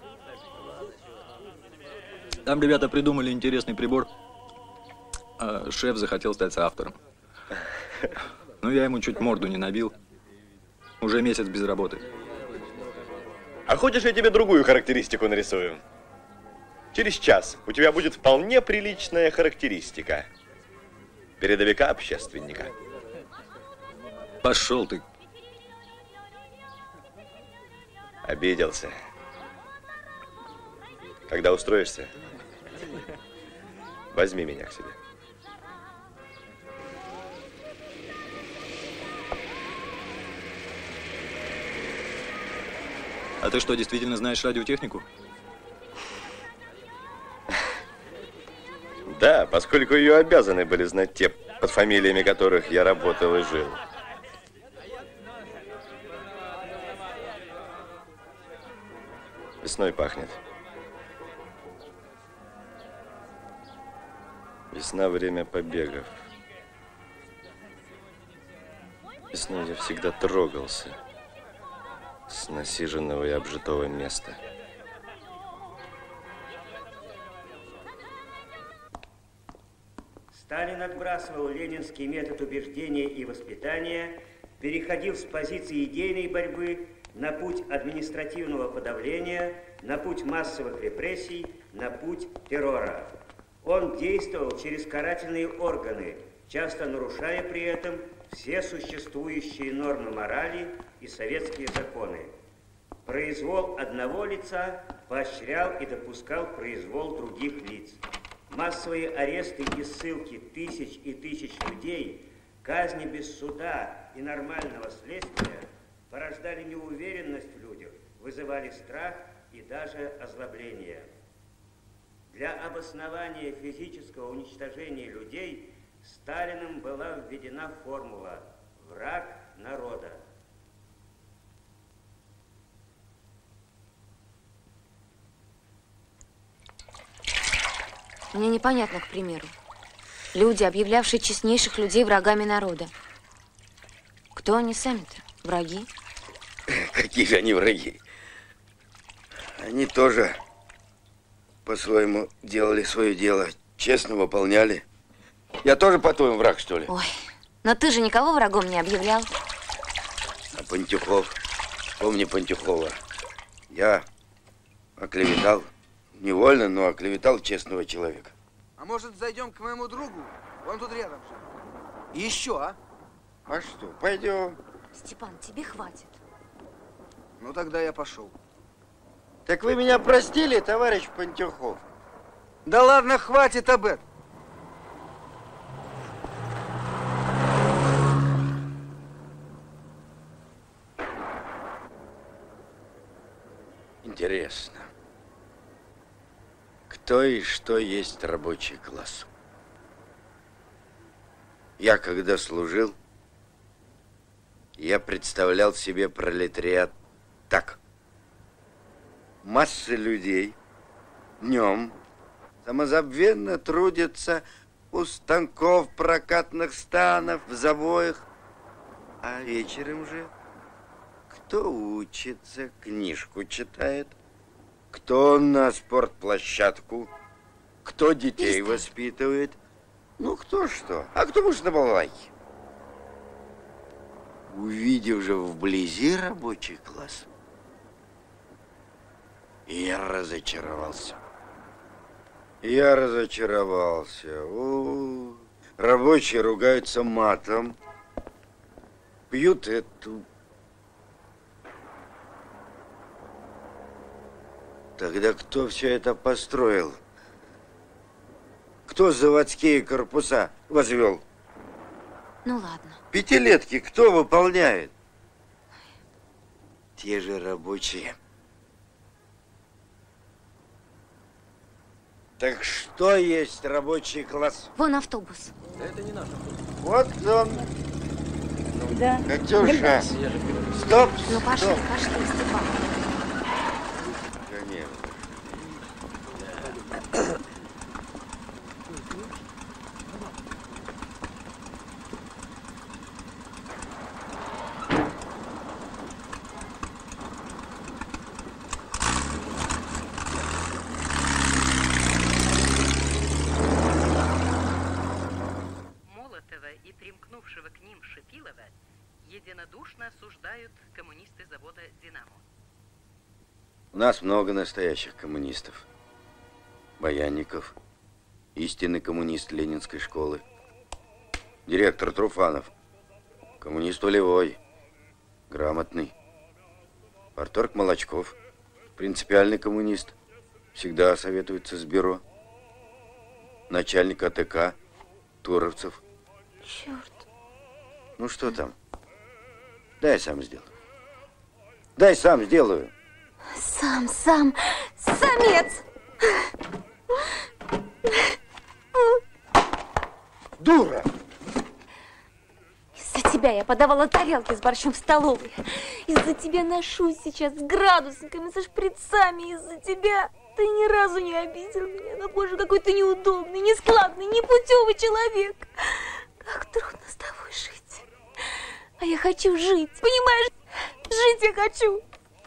Там ребята придумали интересный прибор, а шеф захотел стать соавтором. Ну, я ему чуть морду не набил. Уже месяц без работы. А хочешь, я тебе другую характеристику нарисую? Через час у тебя будет вполне приличная характеристика передовика-общественника. Пошел ты. Обиделся. Когда устроишься, возьми меня к себе. А ты что, действительно знаешь радиотехнику? Да, поскольку ее обязаны были знать те, под фамилиями которых я работал и жил. Весной пахнет. Весна — время побегов. Весной я всегда трогался с насиженного и обжитого места. Сталин отбрасывал ленинский метод убеждения и воспитания, переходил с позиции идейной борьбы на путь административного подавления, на путь массовых репрессий, на путь террора. Он действовал через карательные органы, часто нарушая при этом все существующие нормы морали и советские законы. Произвол одного лица поощрял и допускал произвол других лиц. Массовые аресты и ссылки тысяч и тысяч людей, казни без суда и нормального следствия порождали неуверенность в людях, вызывали страх и даже озлобление. Для обоснования физического уничтожения людей Сталиным была введена формула «враг народа». Мне непонятно, к примеру, люди, объявлявшие честнейших людей врагами народа. Кто они сами-то? Враги? Какие же они враги? Они тоже по-своему делали свое дело, честно выполняли. Я тоже, по-твоему, враг, что ли? Ой, но ты же никого врагом не объявлял. А Пантюхов, помни Пантюхова, я оклеветал, невольно, но оклеветал честного человека. А может, зайдем к моему другу? Он тут рядом же. И еще, а? А что, пойдем. Степан, тебе хватит. Ну, тогда я пошел. Так вы меня простили, товарищ Пантюхов? Да ладно, хватит об этом. Интересно, кто и что есть рабочий класс? Я, когда служил, я представлял себе пролетариат так. Масса людей днем самозабвенно трудятся у станков, прокатных станов, в забоях, а вечером же кто учится, книжку читает, кто на спортплощадку, кто детей воспитывает, ну кто что, а кто может на балалайке. Увидев же вблизи рабочий класс, я разочаровался. Я разочаровался. О, рабочие ругаются матом, пьют эту. Тогда кто все это построил? Кто заводские корпуса возвел? Ну ладно. Пятилетки кто выполняет? Те же рабочие. Так что есть рабочий класс? Вон автобус. Это не наш автобус. Вот он. Да. Катюша, стоп, Ну пошли, стоп. пошли, Степан. Конечно. Молотова и примкнувшего к ним Шипилова единодушно осуждают коммунисты завода «Динамо». У нас много настоящих коммунистов. Баянников, истинный коммунист Ленинской школы. Директор Труфанов, коммунист волевой, грамотный. Парторг Молочков, принципиальный коммунист, всегда советуется с бюро. Начальник АТК Туровцев. Черт. Ну что там? Дай сам сделаю. Дай сам сделаю. Сам, сам, самец. Дура! Из-за тебя я подавала тарелки с борщом в столовой. Из-за тебя ношусь сейчас с градусниками, со шприцами. Из-за тебя ты ни разу не обидел меня. Но, боже, какой ты неудобный, нескладный, непутевый человек. Как трудно с тобой жить. А я хочу жить, понимаешь? Жить я хочу.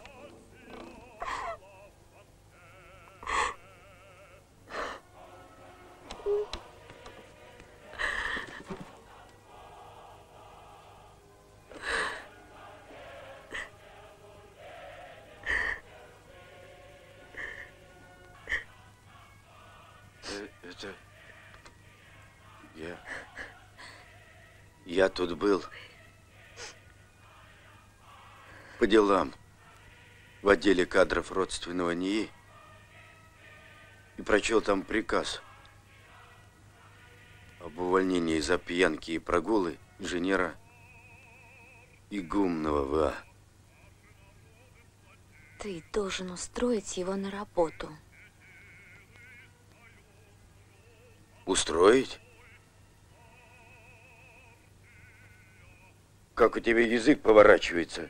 Это... Я... Я тут был по делам в отделе кадров родственного НИИ и прочел там приказ об увольнении за пьянки и прогулы инженера игумного ВА. Ты должен устроить его на работу. Устроить? Как у тебя язык поворачивается?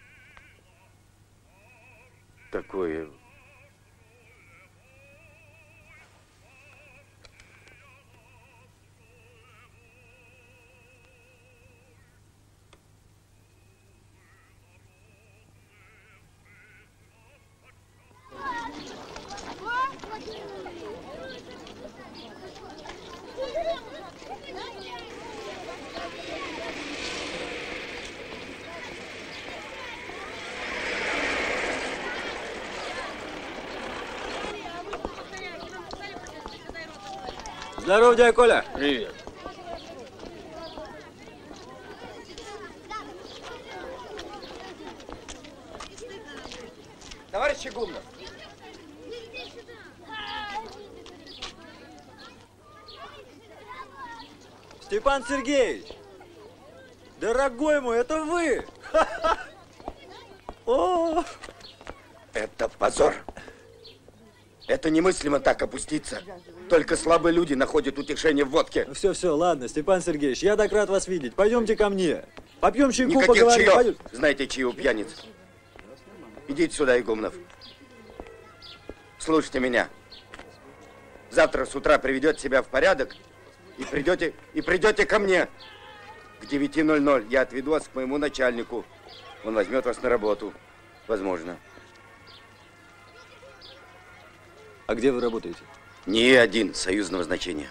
Такое... Здорово, дядя Коля. Привет. Товарищ Игумнов. Степан Сергеевич, дорогой мой, это вы? О! Это позор. Это немыслимо так опуститься. Только слабые люди находят утешение в водке. Ну, все, все, ладно, Степан Сергеевич, я так рад вас видеть. Пойдемте ко мне. Попьем чайку, Никаких поговорим. чаев. Пойдем. Знаете, чьи у пьяниц? Идите сюда, Игумнов. Слушайте меня. Завтра с утра приведете себя в порядок и придете, и придете ко мне. К девяти ноль-ноль я отведу вас к моему начальнику. Он возьмет вас на работу. Возможно. А где вы работаете? НИИ один, союзного значения.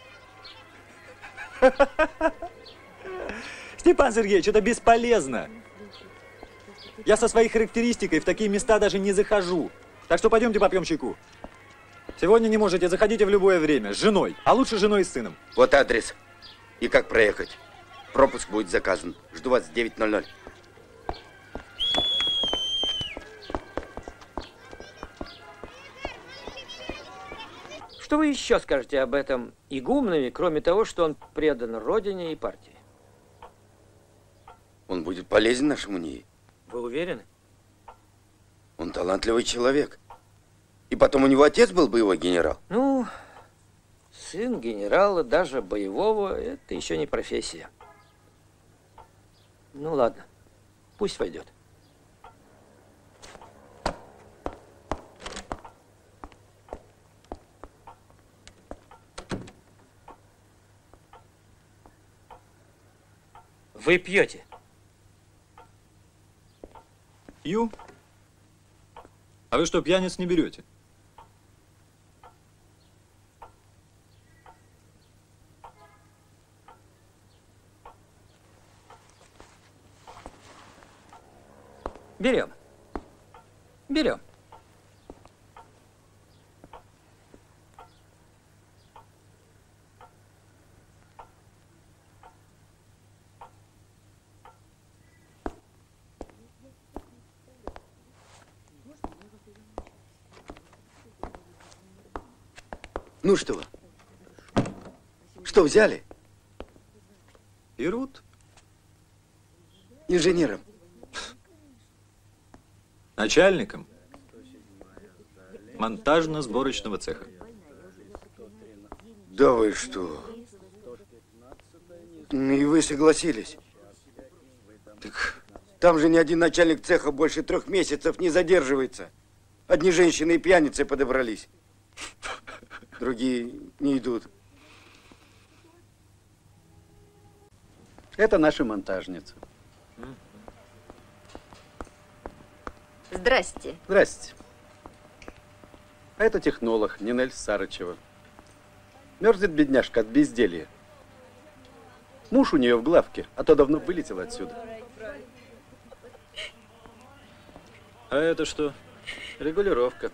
Степан Сергеевич, это бесполезно. Я со своей характеристикой в такие места даже не захожу. Так что пойдемте попьем чайку. Сегодня не можете, заходите в любое время. С женой. А лучше с женой и с сыном. Вот адрес. И как проехать. Пропуск будет заказан. Жду вас в девять ноль-ноль. Что вы еще скажете об этом игумнове, кроме того, что он предан Родине и партии? Он будет полезен нашему НИИ. Вы уверены? Он талантливый человек. И потом у него отец был боевой генерал. Ну, сын генерала, даже боевого, это еще не профессия. Ну ладно, пусть войдет. Вы пьете? Пью? А вы что, пьяниц не берете? Берем. Берем. Ну что? Что, взяли? Берут. Инженером. Начальником монтажно-сборочного цеха. Да вы что? И вы согласились? Так там же ни один начальник цеха больше трех месяцев не задерживается. Одни женщины и пьяницы подобрались. Другие не идут. Это наша монтажница. Здрасте. Здрасте. А это технолог Нинель Сарычева. Мерзнет бедняжка от безделья. Муж у нее в главке, а то давно вылетел отсюда. А это что? Регулировка.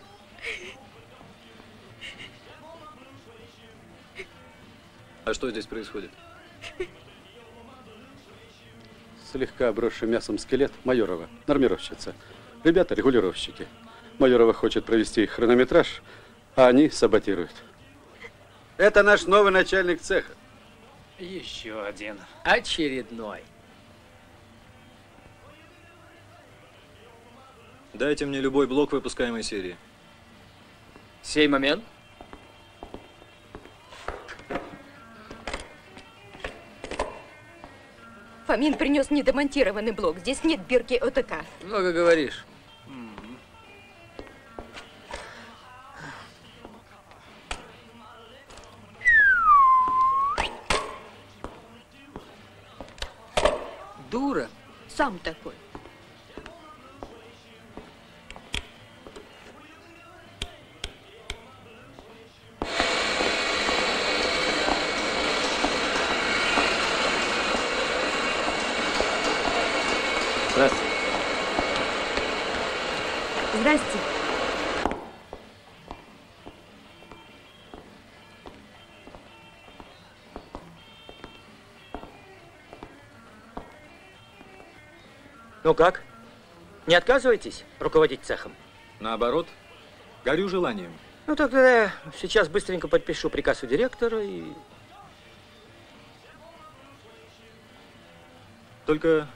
А что здесь происходит? Слегка обросший мясом скелет Майорова, нормировщица. Ребята регулировщики. Майорова хочет провести хронометраж, а они саботируют. Это наш новый начальник цеха. Еще один. Очередной. Дайте мне любой блок выпускаемой серии. Сей момент. Фомин принес недомонтированный блок. Здесь нет бирки ОТК. Много говоришь. Дура. Сам такой. Здравствуйте. Здрасте. Ну как? Не отказываетесь руководить цехом? Наоборот, горю желанием. Ну тогда я сейчас быстренько подпишу приказ у директора и... Только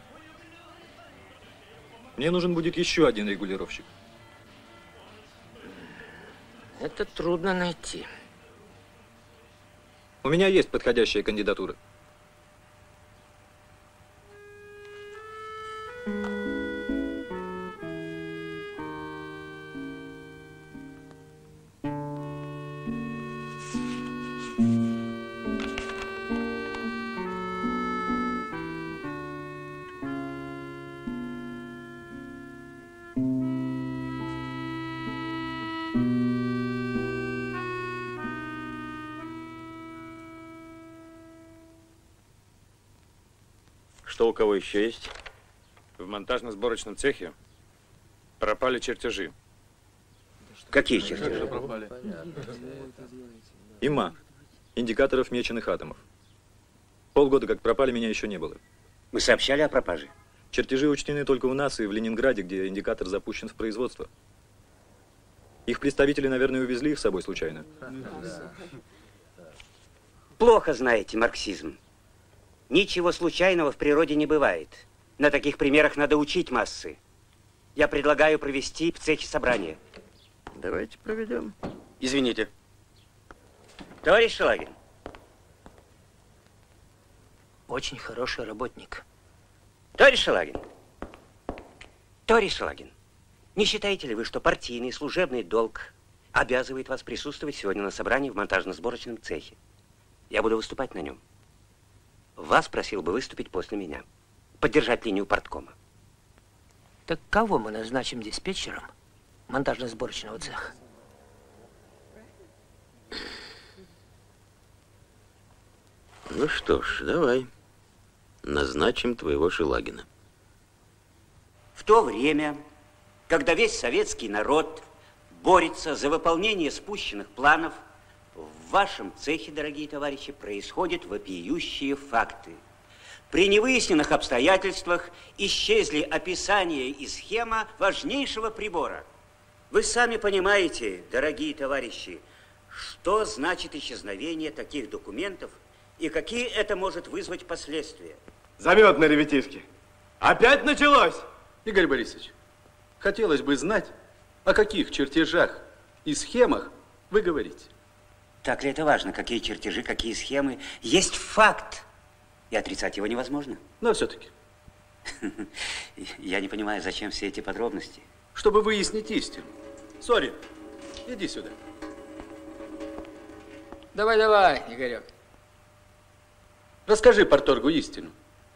мне нужен будет еще один регулировщик. Это трудно найти. У меня есть подходящая кандидатура. Что у кого еще есть? В монтажно-сборочном цехе пропали чертежи. Какие чертежи? ИМА. Индикаторов меченых атомов. Полгода как пропали, меня еще не было. Мы сообщали о пропаже? Чертежи учтены только у нас и в Ленинграде, где индикатор запущен в производство. Их представители, наверное, увезли их с собой случайно. Плохо знаете марксизм. Ничего случайного в природе не бывает. На таких примерах надо учить массы. Я предлагаю провести в цехе собрание. Давайте проведем. Извините. Товарищ Шелагин. Очень хороший работник. Товарищ Шелагин. Товарищ Шелагин, не считаете ли вы, что партийный служебный долг обязывает вас присутствовать сегодня на собрании в монтажно-сборочном цехе? Я буду выступать на нем. Вас просил бы выступить после меня. Поддержать линию парткома. Так кого мы назначим диспетчером монтажно-сборочного цеха? Ну что ж, давай. Назначим твоего Шелагина. В то время, когда весь советский народ борется за выполнение спущенных планов, в вашем цехе, дорогие товарищи, происходят вопиющие факты. При невыясненных обстоятельствах исчезли описание и схема важнейшего прибора. Вы сами понимаете, дорогие товарищи, что значит исчезновение таких документов и какие это может вызвать последствия. Заметно, ребятишки. Опять началось? Игорь Борисович, хотелось бы знать, о каких чертежах и схемах вы говорите. Так ли это важно, какие чертежи, какие схемы? Есть факт, и отрицать его невозможно. Но все-таки. Я не понимаю, зачем все эти подробности. Чтобы выяснить истину. Сори, иди сюда. Давай, давай, Игорек. Расскажи парторгу истину.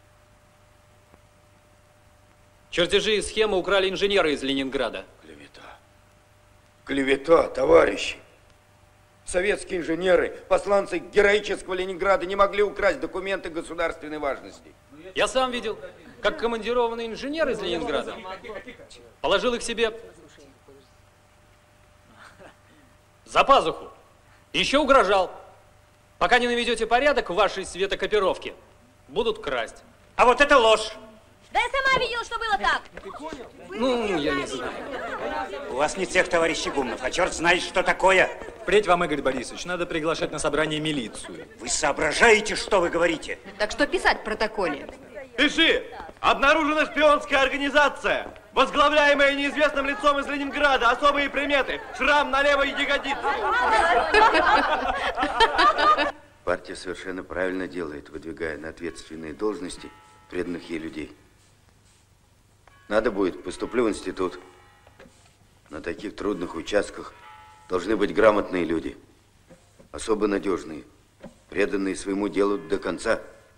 Чертежи и схемы украли инженеры из Ленинграда. Клевета. Клевета, товарищи. Советские инженеры, посланцы героического Ленинграда, не могли украсть документы государственной важности. Я сам видел, как командированный инженер из Ленинграда положил их себе за пазуху. И еще угрожал. Пока не наведете порядок в вашей светокопировке, будут красть. А вот это ложь. Да я сама видела, что было так. Ну, я не знаю. У вас не цех, товарищ Игумнов, а черт знает, что такое. Впредь вам, Игорь Борисович, надо приглашать на собрание милицию. Вы соображаете, что вы говорите? Так что писать в протоколе? Пиши! Обнаружена шпионская организация, возглавляемая неизвестным лицом из Ленинграда. Особые приметы. Шрам на левой ягодице. Партия совершенно правильно делает, выдвигая на ответственные должности преданных ей людей. Надо будет, поступлю в институт. На таких трудных участках должны быть грамотные люди, особо надежные, преданные своему делу до конца.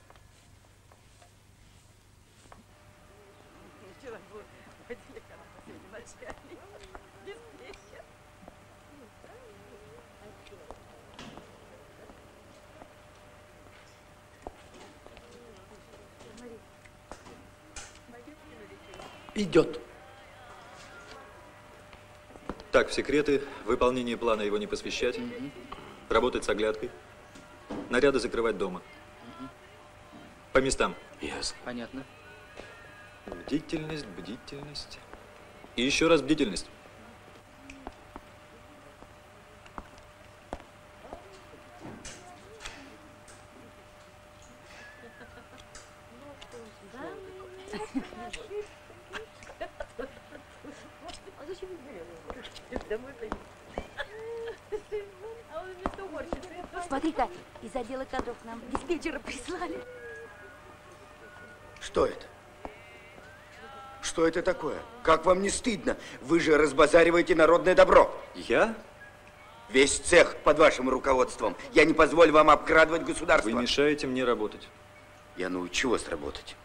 Идет. Так, в секреты, выполнение плана его не посвящать, mm-hmm. работать с оглядкой, наряды закрывать дома. Mm-hmm. По местам. Ясно. Понятно. Бдительность, бдительность. И еще раз бдительность. Смотри-ка, из отдела кадров нам диспетчера прислали. Что это? Что это такое? Как вам не стыдно? Вы же разбазариваете народное добро. Я? Весь цех под вашим руководством. Я не позволю вам обкрадывать государство. Вы мешаете мне работать. Я научу вас работать.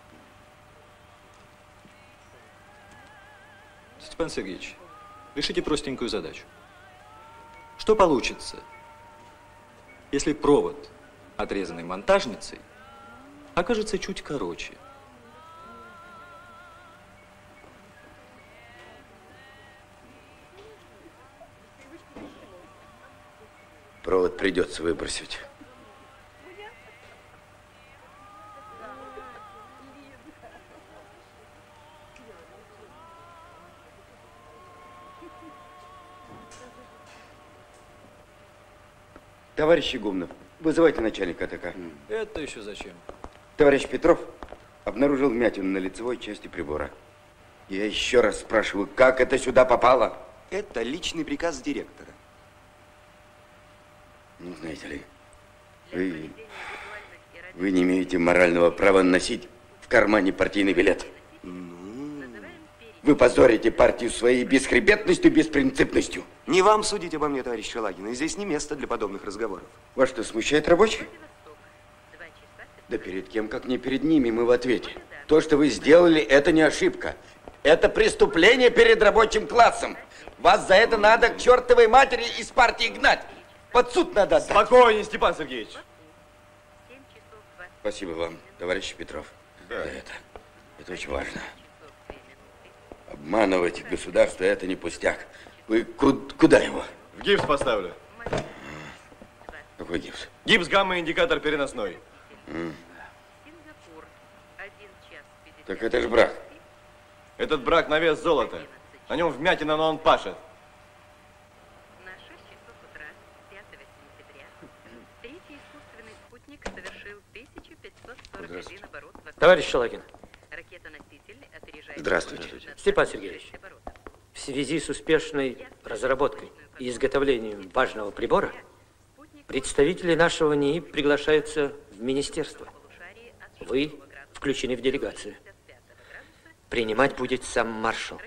Степан Сергеевич, решите простенькую задачу. Что получится, если провод, отрезанный монтажницей, окажется чуть короче? Провод придется выбросить. Товарищ Игумнов, вызывайте начальника АТК. Это еще зачем? Товарищ Петров обнаружил вмятину на лицевой части прибора. Я еще раз спрашиваю, как это сюда попало? Это личный приказ директора. Ну, знаете ли, Вы, вы не имеете морального права носить в кармане партийный билет. Вы позорите партию своей бесхребетностью, беспринципностью. Не вам судить обо мне, товарищ Шелагин, и здесь не место для подобных разговоров. Вас что, смущает рабочих? Да перед кем, как не перед ними, мы в ответе. То, что вы сделали, это не ошибка. Это преступление перед рабочим классом. Вас за это надо к чертовой матери из партии гнать. Под суд надо отдать. Спокойнее, Степан Сергеевич. Спасибо вам, товарищ Петров. Да. Это, это очень важно. Обманывать государство – это не пустяк. Вы ку- куда его? В гипс поставлю. Какой гипс? Гипс, гамма-индикатор переносной. М. Так это же брак. Этот брак на вес золота. На нем вмятина, но он пашет. Товарищ Шелагин. Здравствуйте. Степан Сергеевич, в связи с успешной разработкой и изготовлением важного прибора, представители нашего НИИ приглашаются в министерство. Вы включены в делегацию. Принимать будет сам маршал.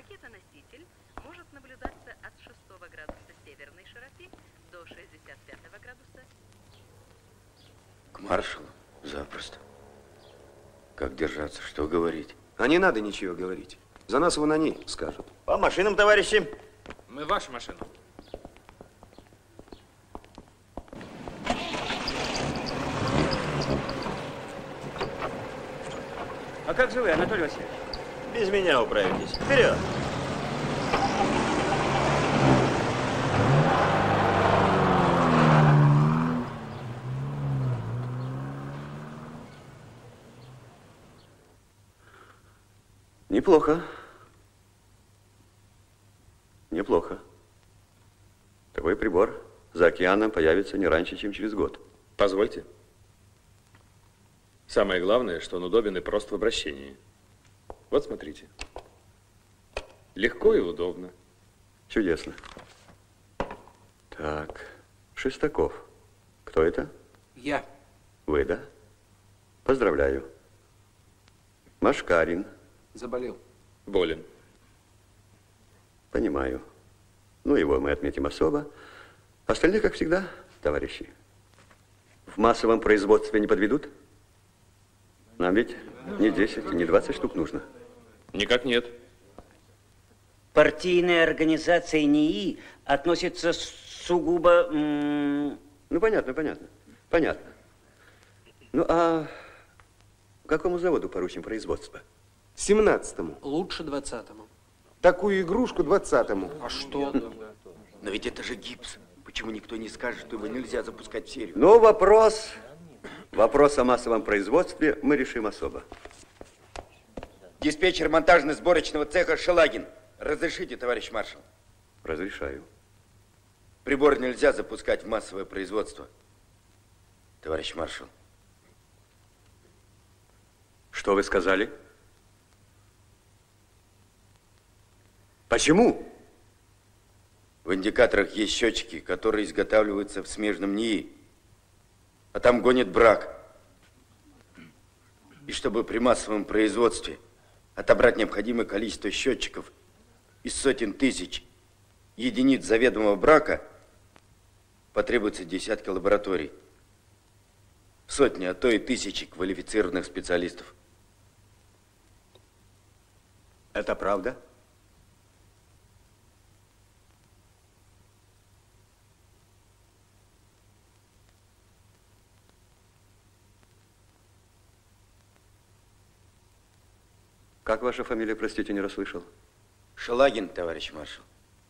К маршалу? Запросто. Как держаться, что говорить? А не надо ничего говорить. За нас вон они скажут. По машинам, товарищи. Мы ваша машина. А как же вы, Анатолий Васильевич? Без меня управитесь. Вперед! Неплохо. Неплохо. Такой прибор за океаном появится не раньше, чем через год. Позвольте. Самое главное, что он удобен и прост в обращении. Вот смотрите. Легко и удобно. Чудесно. Так, Шестаков. Кто это? Я. Вы, да? Поздравляю. Машкарин. Заболел. Болен. Понимаю. Ну, его мы отметим особо. Остальные, как всегда, товарищи. В массовом производстве не подведут? Нам ведь не десять, не двадцать штук нужно. Никак нет. Партийная организация НИИ относится сугубо... Ну, понятно, понятно. Понятно. Ну, а какому заводу поручим производство? семнадцатому. Лучше двадцатому. Такую игрушку двадцатому. А что? Но ведь это же гипс. Почему никто не скажет, что его нельзя запускать в серию? Ну, вопрос... Вопрос о массовом производстве мы решим особо. Диспетчер монтажно-сборочного цеха Шелагин. Разрешите, товарищ маршал? Разрешаю. Прибор нельзя запускать в массовое производство. Товарищ маршал. Что вы сказали? Почему? В индикаторах есть счетчики, которые изготавливаются в смежном НИИ. А там гонит брак. И чтобы при массовом производстве отобрать необходимое количество счетчиков из сотен тысяч единиц заведомого брака, потребуется десятки лабораторий. Сотни, а то и тысячи квалифицированных специалистов. Это правда? Как ваша фамилия, простите, не расслышал? Шелагин, товарищ маршал.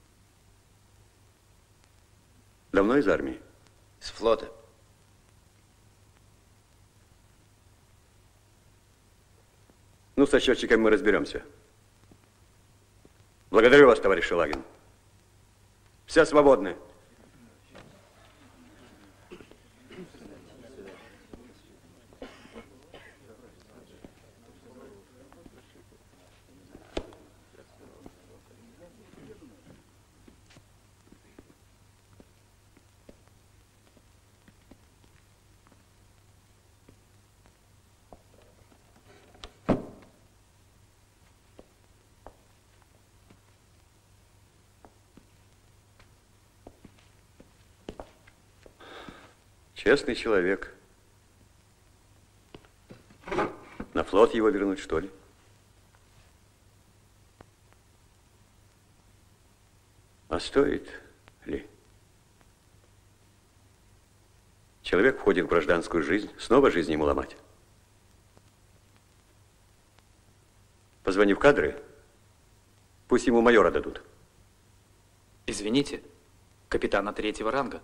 Давно из армии? С флота. Ну, со счетчиками мы разберемся. Благодарю вас, товарищ Шелагин. Все свободны. Честный человек. На флот его вернуть, что ли? А стоит ли? Человек входит в гражданскую жизнь, снова жизнь ему ломать. Позвони в кадры, пусть ему майора дадут. Извините, капитана третьего ранга.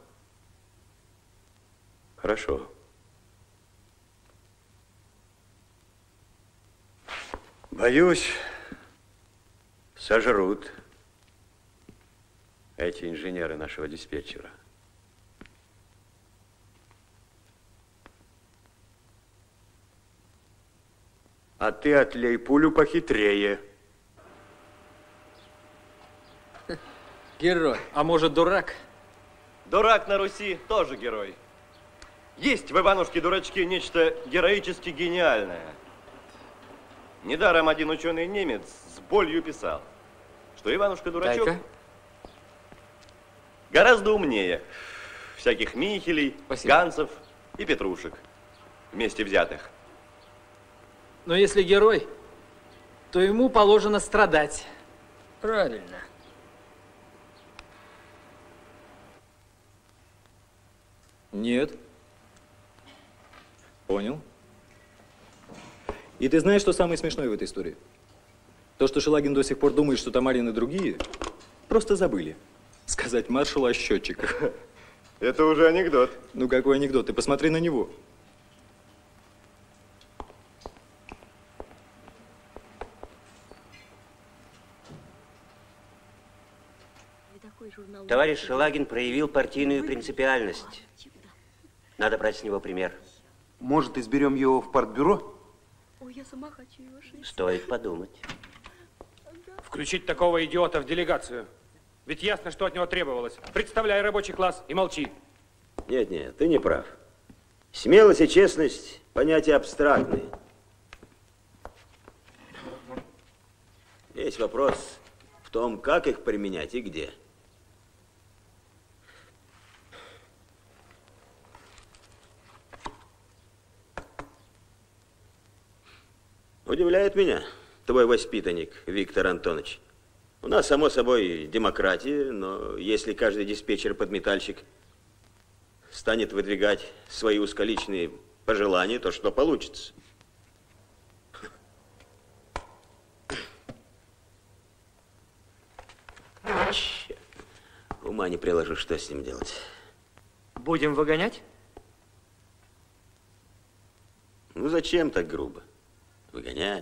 Хорошо. Боюсь, сожрут эти инженеры нашего диспетчера. А ты отлей пулю похитрее. Герой. А может, дурак? Дурак на Руси тоже герой. Есть в Иванушке-дурачке нечто героически гениальное. Недаром один ученый немец с болью писал, что Иванушка-дурачок Дай-ка. гораздо умнее всяких Михелей, Спасибо. Ганцев и Петрушек вместе взятых. Но если герой, то ему положено страдать. Правильно. Нет. Понял. И ты знаешь, что самое смешное в этой истории? То, что Шелагин до сих пор думает, что Тамарин и другие просто забыли сказать маршалу о счетчиках. Это уже анекдот. Ну какой анекдот? Ты посмотри на него. Товарищ Шелагин проявил партийную принципиальность. Надо брать с него пример. Может, изберем его в партбюро? Ой, я сама хочу его жить. Стоит подумать. Включить такого идиота в делегацию. Ведь ясно, что от него требовалось. Представляй рабочий класс и молчи. Нет, нет, ты не прав. Смелость и честность – понятия абстрактные. Весь вопрос в том, как их применять и где. Удивляет меня твой воспитанник, Виктор Антонович. У нас, само собой, демократия, но если каждый диспетчер-подметальщик станет выдвигать свои узколичные пожелания, то что получится? Черт. Ума не приложу, что с ним делать. Будем выгонять? Ну, зачем так грубо? Выгонять?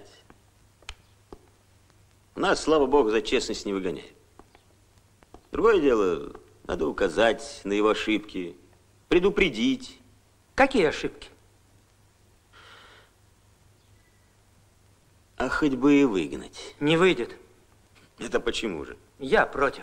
У нас, слава богу, за честность не выгоняют. Другое дело, надо указать на его ошибки, предупредить. Какие ошибки? А хоть бы и выгнать. Не выйдет. Это почему же? Я против.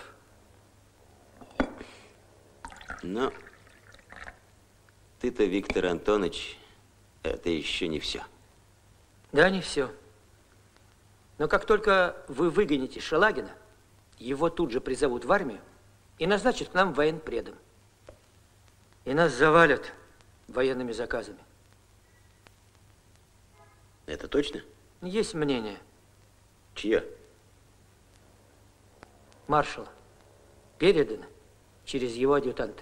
Но ты-то, Виктор Антонович, это еще не все. Да, не все. Но как только вы выгоните Шелагина, его тут же призовут в армию и назначат к нам военпредом. И нас завалят военными заказами. Это точно? Есть мнение. Чье? Маршала. Передано через его адъютанта.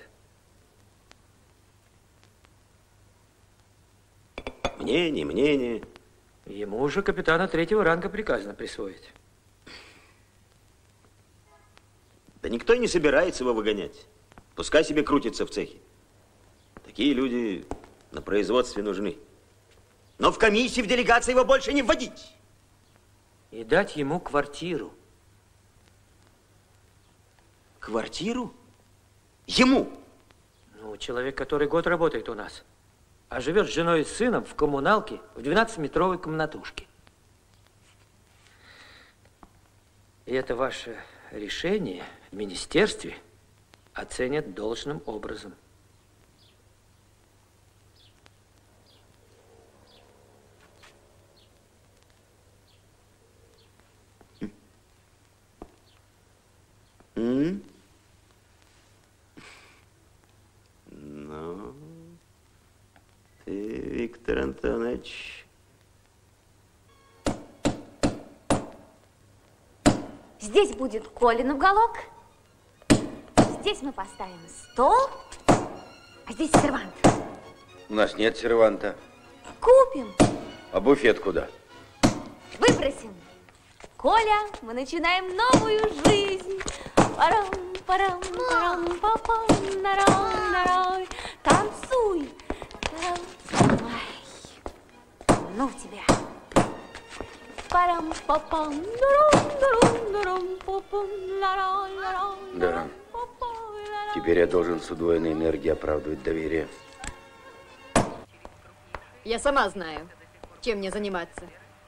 Мнение, мнение. Ему уже капитана третьего ранга приказано присвоить. Да никто и не собирается его выгонять. Пускай себе крутится в цехе. Такие люди на производстве нужны. Но в комиссии, в делегации его больше не вводить. И дать ему квартиру. Квартиру? Ему? Ну, человек, который год работает у нас, а живет с женой и сыном в коммуналке в двенадцатиметровой комнатушке. И это ваше решение в министерстве оценят должным образом. М? Ну, Виктор Антонович. Здесь будет Колин уголок. Здесь мы поставим стол. А здесь сервант. У нас нет серванта. Купим. А буфет куда? Выбросим. Коля, мы начинаем новую жизнь. Парам, парам, парам, папам, нарам, нарам. Танцуй. Ой. Ну тебя. Парам, папам, нарам, нарам, нарам, папам, нарам, нарам. Да. Теперь я должен с удвоенной энергией оправдывать доверие. Я сама знаю, чем мне заниматься.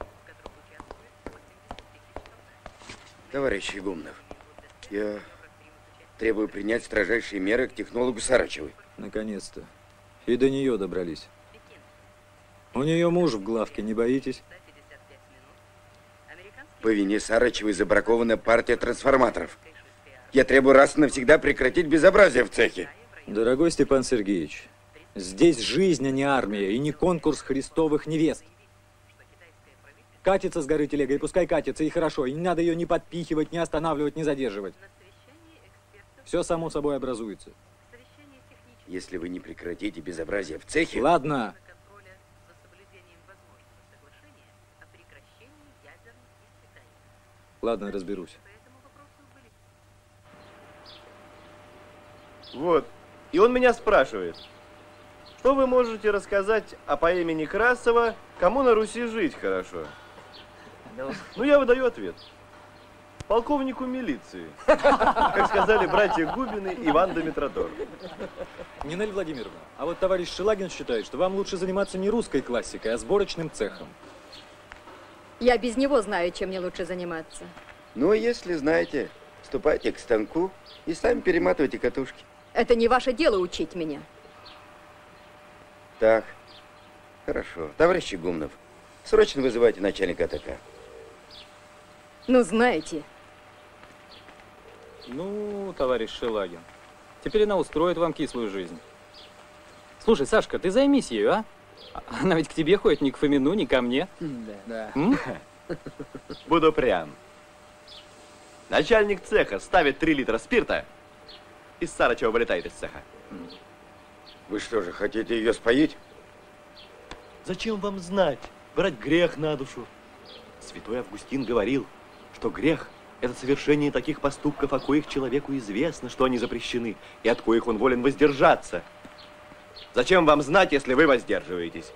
Товарищ Игумнов, я требую принять строжайшие меры к технологу Сарычевой. Наконец-то. И до нее добрались. У нее муж в главке, не боитесь? По вине Сарычевой забракована партия трансформаторов. Я требую раз и навсегда прекратить безобразие в цехе. Дорогой Степан Сергеевич, здесь жизнь, а не армия, и не конкурс христовых невест. Катится с горы телега, и пускай катится, и хорошо. И не надо ее ни подпихивать, ни останавливать, ни задерживать. Все само собой образуется. Если вы не прекратите безобразие в цехе... Ладно. Ладно, разберусь. Вот. И он меня спрашивает, что вы можете рассказать о поэме Некрасова «Кому на Руси жить хорошо?» Ну, я выдаю ответ. Полковнику милиции. Как сказали братья Губины и Ванда Митродор. Нинель Владимировна, а вот товарищ Шелагин считает, что вам лучше заниматься не русской классикой, а сборочным цехом. Я без него знаю, чем мне лучше заниматься. Ну, если знаете, ступайте к станку и сами перематывайте катушки. Это не ваше дело учить меня. Так, хорошо. Товарищ Игумнов, срочно вызывайте начальника АТК. Ну, знаете. Ну, товарищ Шелагин, теперь она устроит вам кислую жизнь. Слушай, Сашка, ты займись ею, а? Она ведь к тебе ходит ни к Фомину, ни ко мне. Да. Буду прям. Начальник цеха ставит три литра спирта, и Сарычева вылетает из цеха. Вы что же, хотите ее споить? Зачем вам знать? Брать грех на душу. Святой Августин говорил, что грех – это совершение таких поступков, о коих человеку известно, что они запрещены, и от коих он волен воздержаться. Зачем вам знать, если вы воздерживаетесь?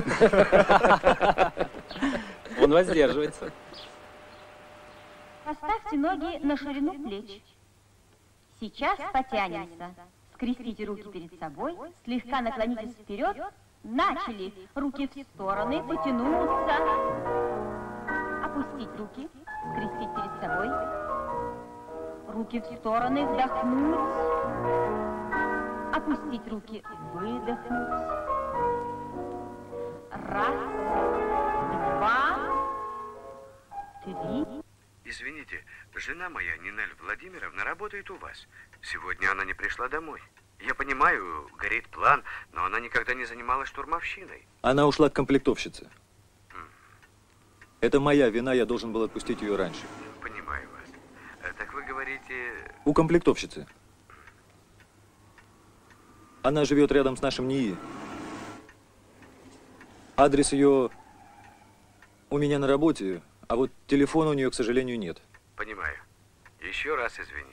Он воздерживается. Поставьте ноги на ширину плеч. Сейчас потянемся. Скрестите руки перед собой, слегка наклонитесь вперед. Начали. Руки в стороны, потянуться. Опустить руки, скрестить перед собой. Руки в стороны, вдохнуть. Опустить руки, выдохнуть. Раз, два, три. Извините, жена моя, Нинель Владимировна, работает у вас. Сегодня она не пришла домой. Я понимаю, горит план, но она никогда не занималась штурмовщиной. Она ушла к комплектовщице. Это моя вина, я должен был отпустить ее раньше. Понимаю вас. Так вы говорите... У комплектовщицы. Она живет рядом с нашим НИИ. Адрес ее у меня на работе, а вот телефона у нее, к сожалению, нет. Понимаю. Еще раз извините.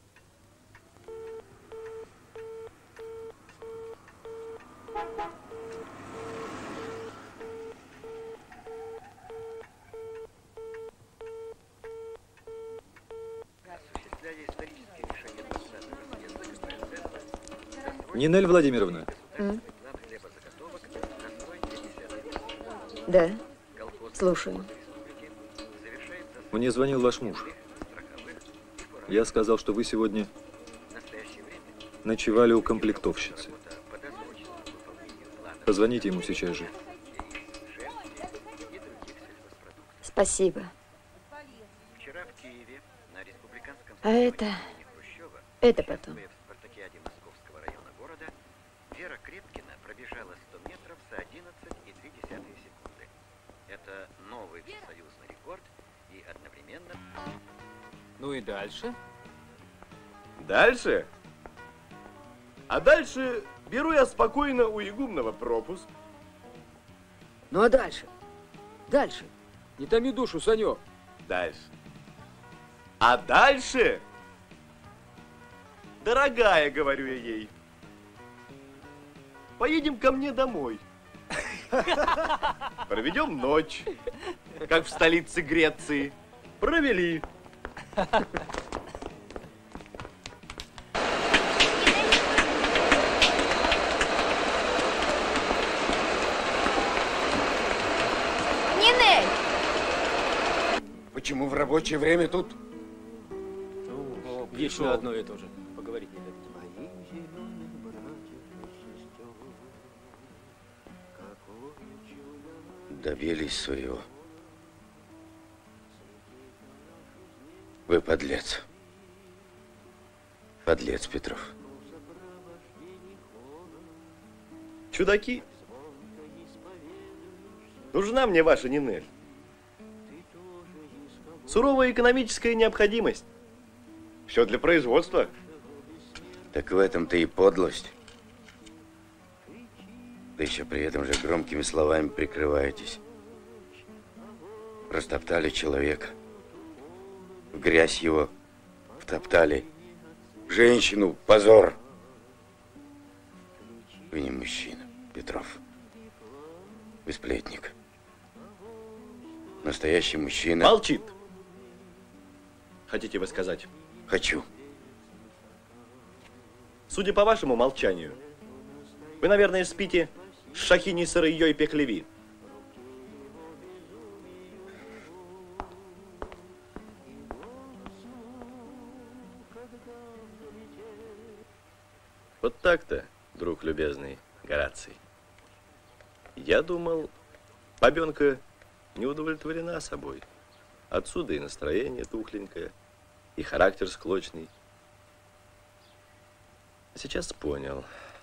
Нинель Владимировна. М? Да, слушаю. Мне звонил ваш муж. Я сказал, что вы сегодня ночевали у комплектовщицы. Позвоните ему сейчас же. Спасибо. А это... Это потом. Вера Крепкина пробежала сто метров часа одиннадцать и три десятых секунды. Это новый всесоюзный рекорд и одновременно... Ну и дальше? Дальше? А дальше беру я спокойно у игумного пропуск. Ну а дальше? Дальше. Не томи душу, Санек. Дальше. А дальше, дорогая, говорю я ей, поедем ко мне домой. Проведем ночь, как в столице Греции. Провели. Нинель! Почему в рабочее время тут? Ну, вечно одно и то же. Поговорить не дадите. Добились своего. Вы подлец. Подлец, Петров. Чудаки. Нужна мне ваша Нинель. Суровая экономическая необходимость. Все для производства. Так в этом-то и подлость. Да еще при этом же громкими словами прикрываетесь. Растоптали человека. В грязь его втоптали. Женщину, позор. Вы не мужчина, Петров. Вы сплетник. Настоящий мужчина. Молчит. Хотите вы сказать? Хочу. Судя по вашему молчанию, вы, наверное, спите с Шахиней Сарыей Пехлеви. Вот так-то, друг любезный Гораций. Я думал, бабенка не удовлетворена собой. Отсюда и настроение тухленькое, и характер склочный. Сейчас понял.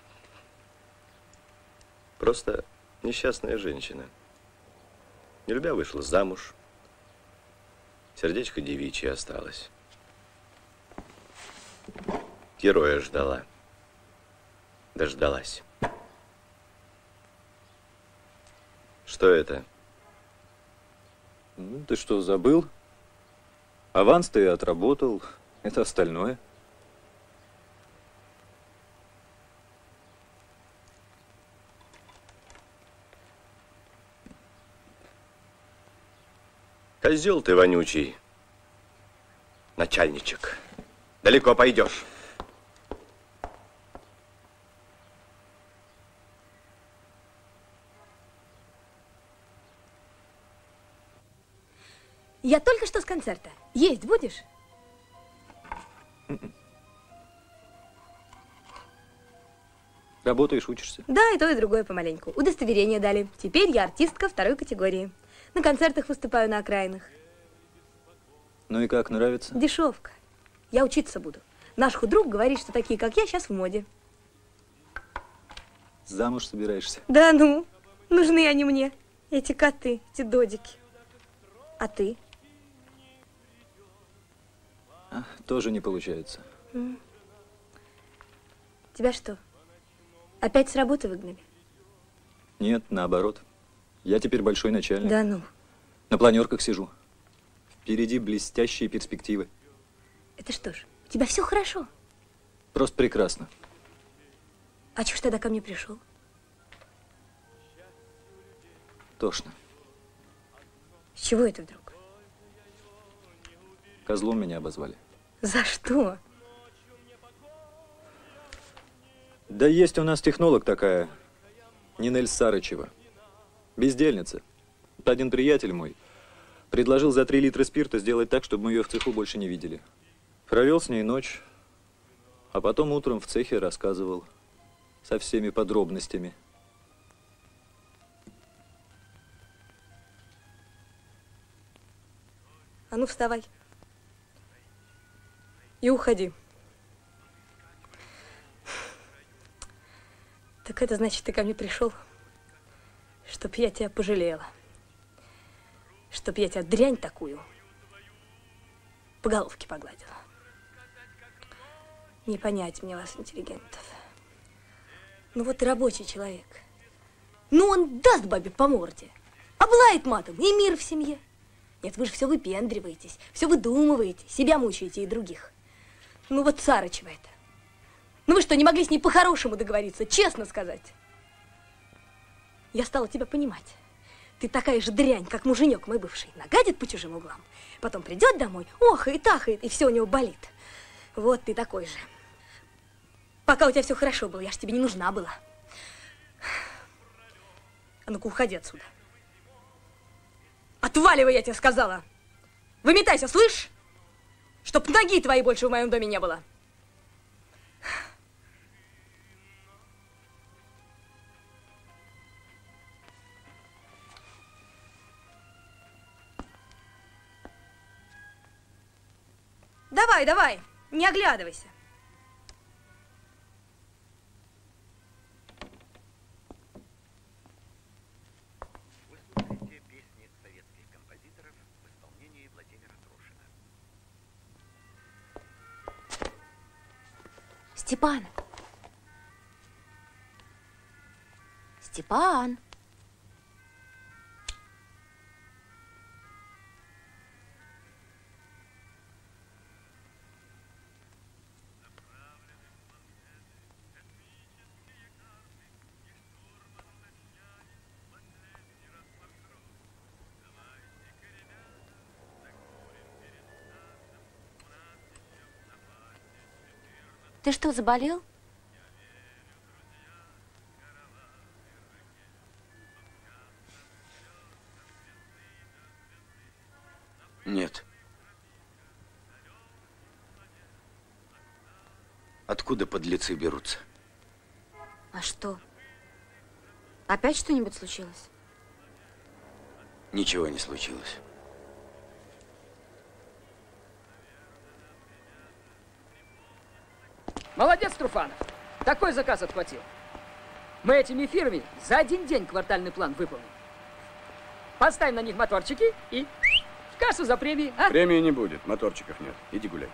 Просто несчастная женщина. Не любя вышла замуж. Сердечко девичье осталось. Героя ждала. Дождалась. Что это? Ну, ты что, забыл? Аванс ты отработал, это остальное. Козел ты вонючий, начальничек. Далеко пойдешь. Я только что с концерта. Есть будешь? Работаешь, учишься? Да, и то, и другое помаленьку. Удостоверение дали. Теперь я артистка второй категории. На концертах выступаю на окраинах. Ну и как, нравится? Дешевка. Я учиться буду. Наш худрук говорит, что такие, как я, сейчас в моде. Замуж собираешься? Да ну, нужны они мне. Эти коты, эти додики. А ты? А, тоже не получается. М. Тебя что, опять с работы выгнали? Нет, наоборот. Я теперь большой начальник. Да ну. На планерках сижу. Впереди блестящие перспективы. Это что ж, у тебя все хорошо? Просто прекрасно. А чего ж тогда ко мне пришел? Тошно. С чего это вдруг? Козлом меня обозвали. За что? Да есть у нас технолог такая, Нинель Сарычева. Бездельница. Вот один приятель мой предложил за три литра спирта сделать так, чтобы мы ее в цеху больше не видели. Провел с ней ночь, а потом утром в цехе рассказывал со всеми подробностями. А ну, вставай. И уходи. Так это значит, ты ко мне пришел Чтоб я тебя пожалела. Чтоб я тебя, дрянь такую, по головке погладила. Не понять мне вас, интеллигентов. Ну вот и рабочий человек. Ну он даст бабе по морде, облает матом, и мир в семье. Нет, вы же все выпендриваетесь, все выдумываете, себя мучаете и других. Ну вот Сарычева это. Ну вы что, не могли с ней по-хорошему договориться, честно сказать? Я стала тебя понимать. Ты такая же дрянь, как муженек мой бывший. Нагадит по чужим углам. Потом придет домой, охает, ахает, и все у него болит. Вот ты такой же. Пока у тебя все хорошо было, я ж тебе не нужна была. А ну-ка, уходи отсюда. Отваливай, я тебе сказала. Выметайся, слышь? Чтоб ноги твоей больше в моем доме не было. Давай, давай, не оглядывайся. Выслушайте песни советских композиторов в исполнении Владимира Трошина. Степан! Степан! Ты что, заболел? Нет. Откуда подлецы берутся? А что? Опять что-нибудь случилось? Ничего не случилось. Молодец, Труфанов. Такой заказ отхватил. Мы этими фирмами за один день квартальный план выполним. Поставим на них моторчики и в кассу за премии, а? Премии не будет, моторчиков нет. Иди гуляй.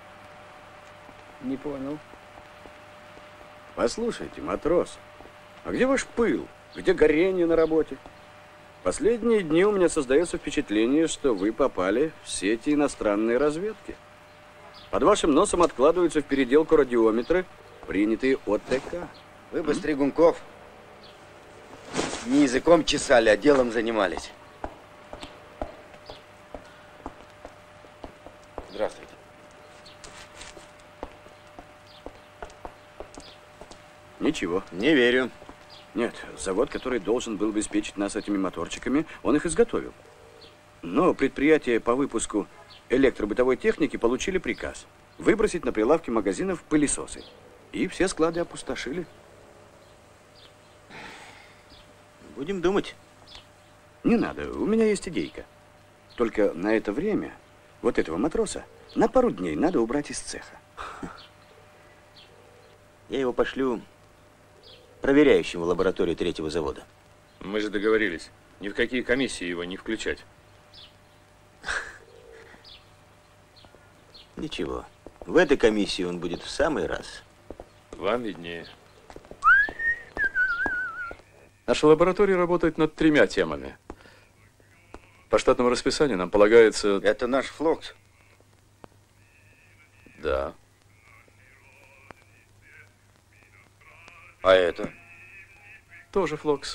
Не понял. Послушайте, матрос, а где ваш пыл? Где горение на работе? Последние дни у меня создается впечатление, что вы попали в сети иностранной разведки. Под вашим носом откладываются в переделку радиометры, принятые от ТК. Вы бы, Стригунков, не языком чесали, а делом занимались. Здравствуйте. Ничего. Не верю. Нет, завод, который должен был обеспечить нас этими моторчиками, он их изготовил. Но предприятия по выпуску электробытовой техники получили приказ выбросить на прилавки магазинов пылесосы. И все склады опустошили. Будем думать. Не надо, у меня есть идейка. Только на это время вот этого матроса на пару дней надо убрать из цеха. Я его пошлю проверяющим в лабораторию третьего завода. Мы же договорились, ни в какие комиссии его не включать. Ничего. В этой комиссии он будет в самый раз. Вам виднее. Наша лаборатория работает над тремя темами. По штатному расписанию нам полагается... Это наш флокс. Да. А это? Тоже флокс.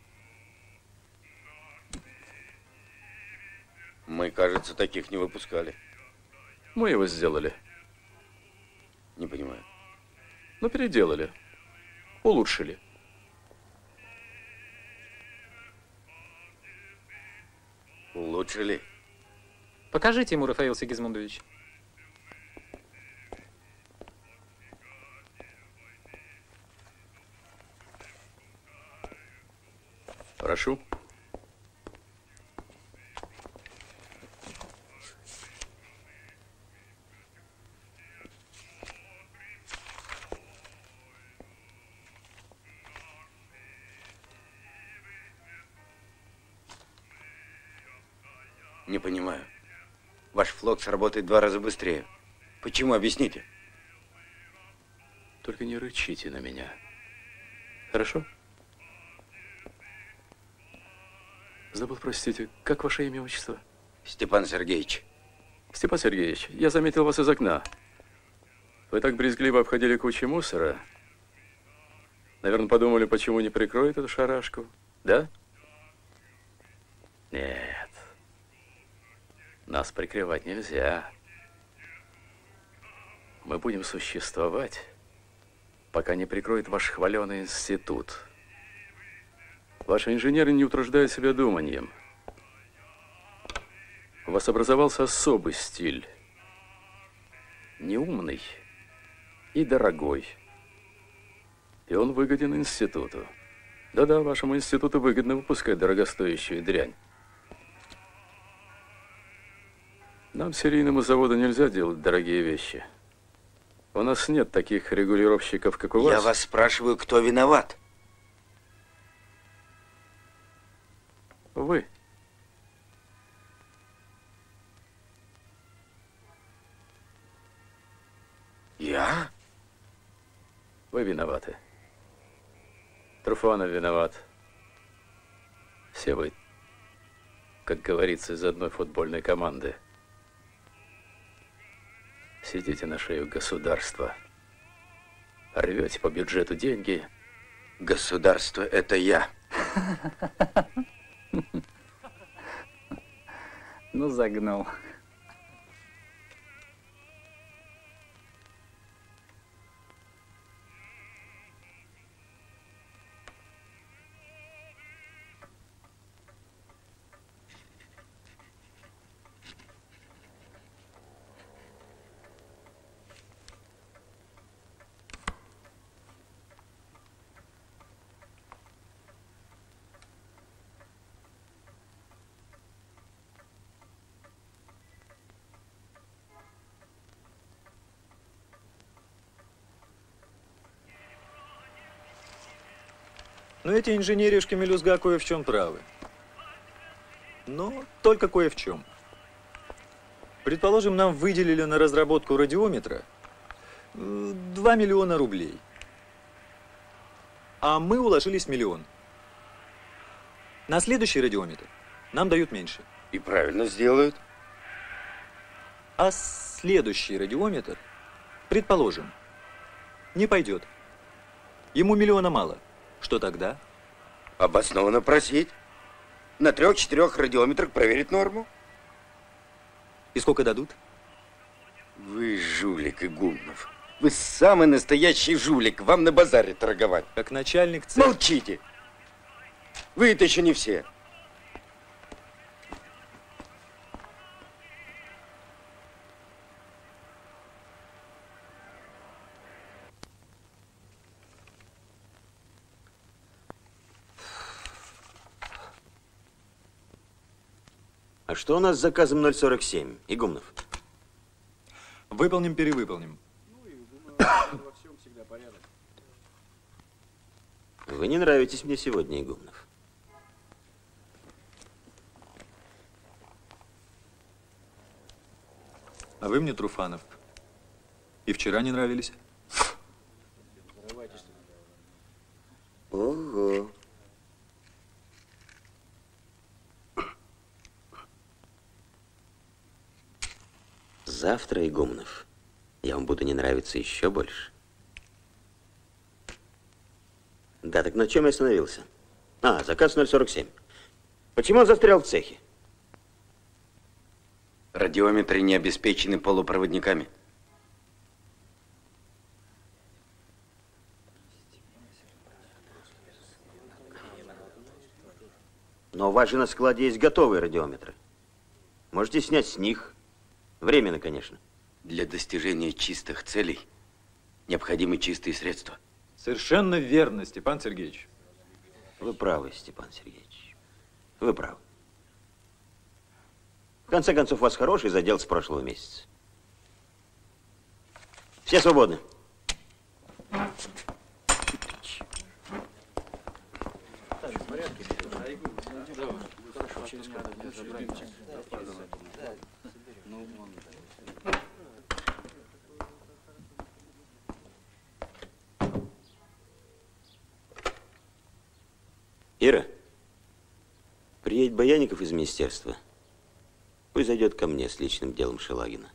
Мы, кажется, таких не выпускали. Мы его сделали. Не понимаю. Ну, переделали. Улучшили. Улучшили? Покажите ему, Рафаил Сигизмундович. Прошу. Не понимаю. Ваш флокс работает в два раза быстрее. Почему? Объясните. Только не рычите на меня. Хорошо? Забыл, простите. Как ваше имя, отчество? Степан Сергеевич. Степан Сергеевич, я заметил вас из окна. Вы так брезгливо обходили кучу мусора. Наверное, подумали, почему не прикроет эту шарашку. Да? Нет. Нас прикрывать нельзя. Мы будем существовать, пока не прикроет ваш хваленый институт. Ваши инженеры не утруждают себя думанием. У вас образовался особый стиль. Неумный и дорогой. И он выгоден институту. Да-да, вашему институту выгодно выпускать дорогостоящую дрянь. Нам, серийному заводу, нельзя делать дорогие вещи. У нас нет таких регулировщиков, как у вас. Я вас спрашиваю, кто виноват? Вы. Я? Вы виноваты. Труфанов виноват. Все вы, как говорится, из одной футбольной команды. Сидите на шею государства. Рвете по бюджету деньги. Государство – это я. Ну, загнул. Но эти инженеришки мелюзга кое в чем правы. Но только кое в чем. Предположим, нам выделили на разработку радиометра два миллиона рублей. А мы уложились в миллион. На следующий радиометр нам дают меньше. И правильно сделают. А следующий радиометр, предположим, не пойдет. Ему миллиона мало. Что тогда? Обоснованно просить. На трех-четырех радиометрах проверить норму. И сколько дадут? Вы жулик, Игумнов. Вы самый настоящий жулик. Вам на базаре торговать. Как начальник цеха. Молчите. Вы это еще не все. А что у нас с заказом ноль сорок семь, Игумнов? Выполним, перевыполним. Вы не нравитесь мне сегодня, Игумнов. А вы мне, Труфанов, и вчера не нравились. Ого. Завтра, Игумнов, я вам буду не нравиться еще больше. Да, так на чем я остановился? А, заказ ноль сорок семь. Почему он застрял в цехе? Радиометры не обеспечены полупроводниками. Но у вас же на складе есть готовые радиометры. Можете снять с них. Временно, конечно. Для достижения чистых целей необходимы чистые средства. Совершенно верно, Степан Сергеевич. Вы правы, Степан Сергеевич. Вы правы. В конце концов, у вас хороший задел с прошлого месяца. Все свободны. Ира, приедет Баяников из министерства. Пусть зайдет ко мне с личным делом Шелагина.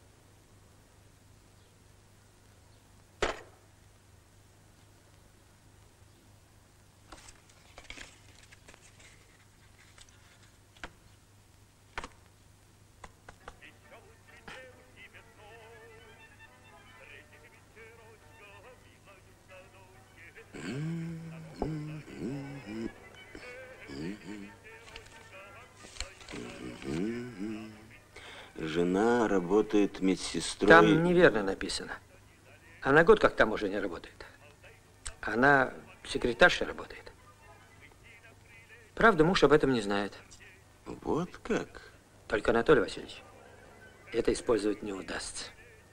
Жена работает медсестрой. Там неверно написано. Она год как там уже не работает. Она секретаршей работает. Правда, муж об этом не знает. Вот как? Только, Анатолий Васильевич, это использовать не удастся.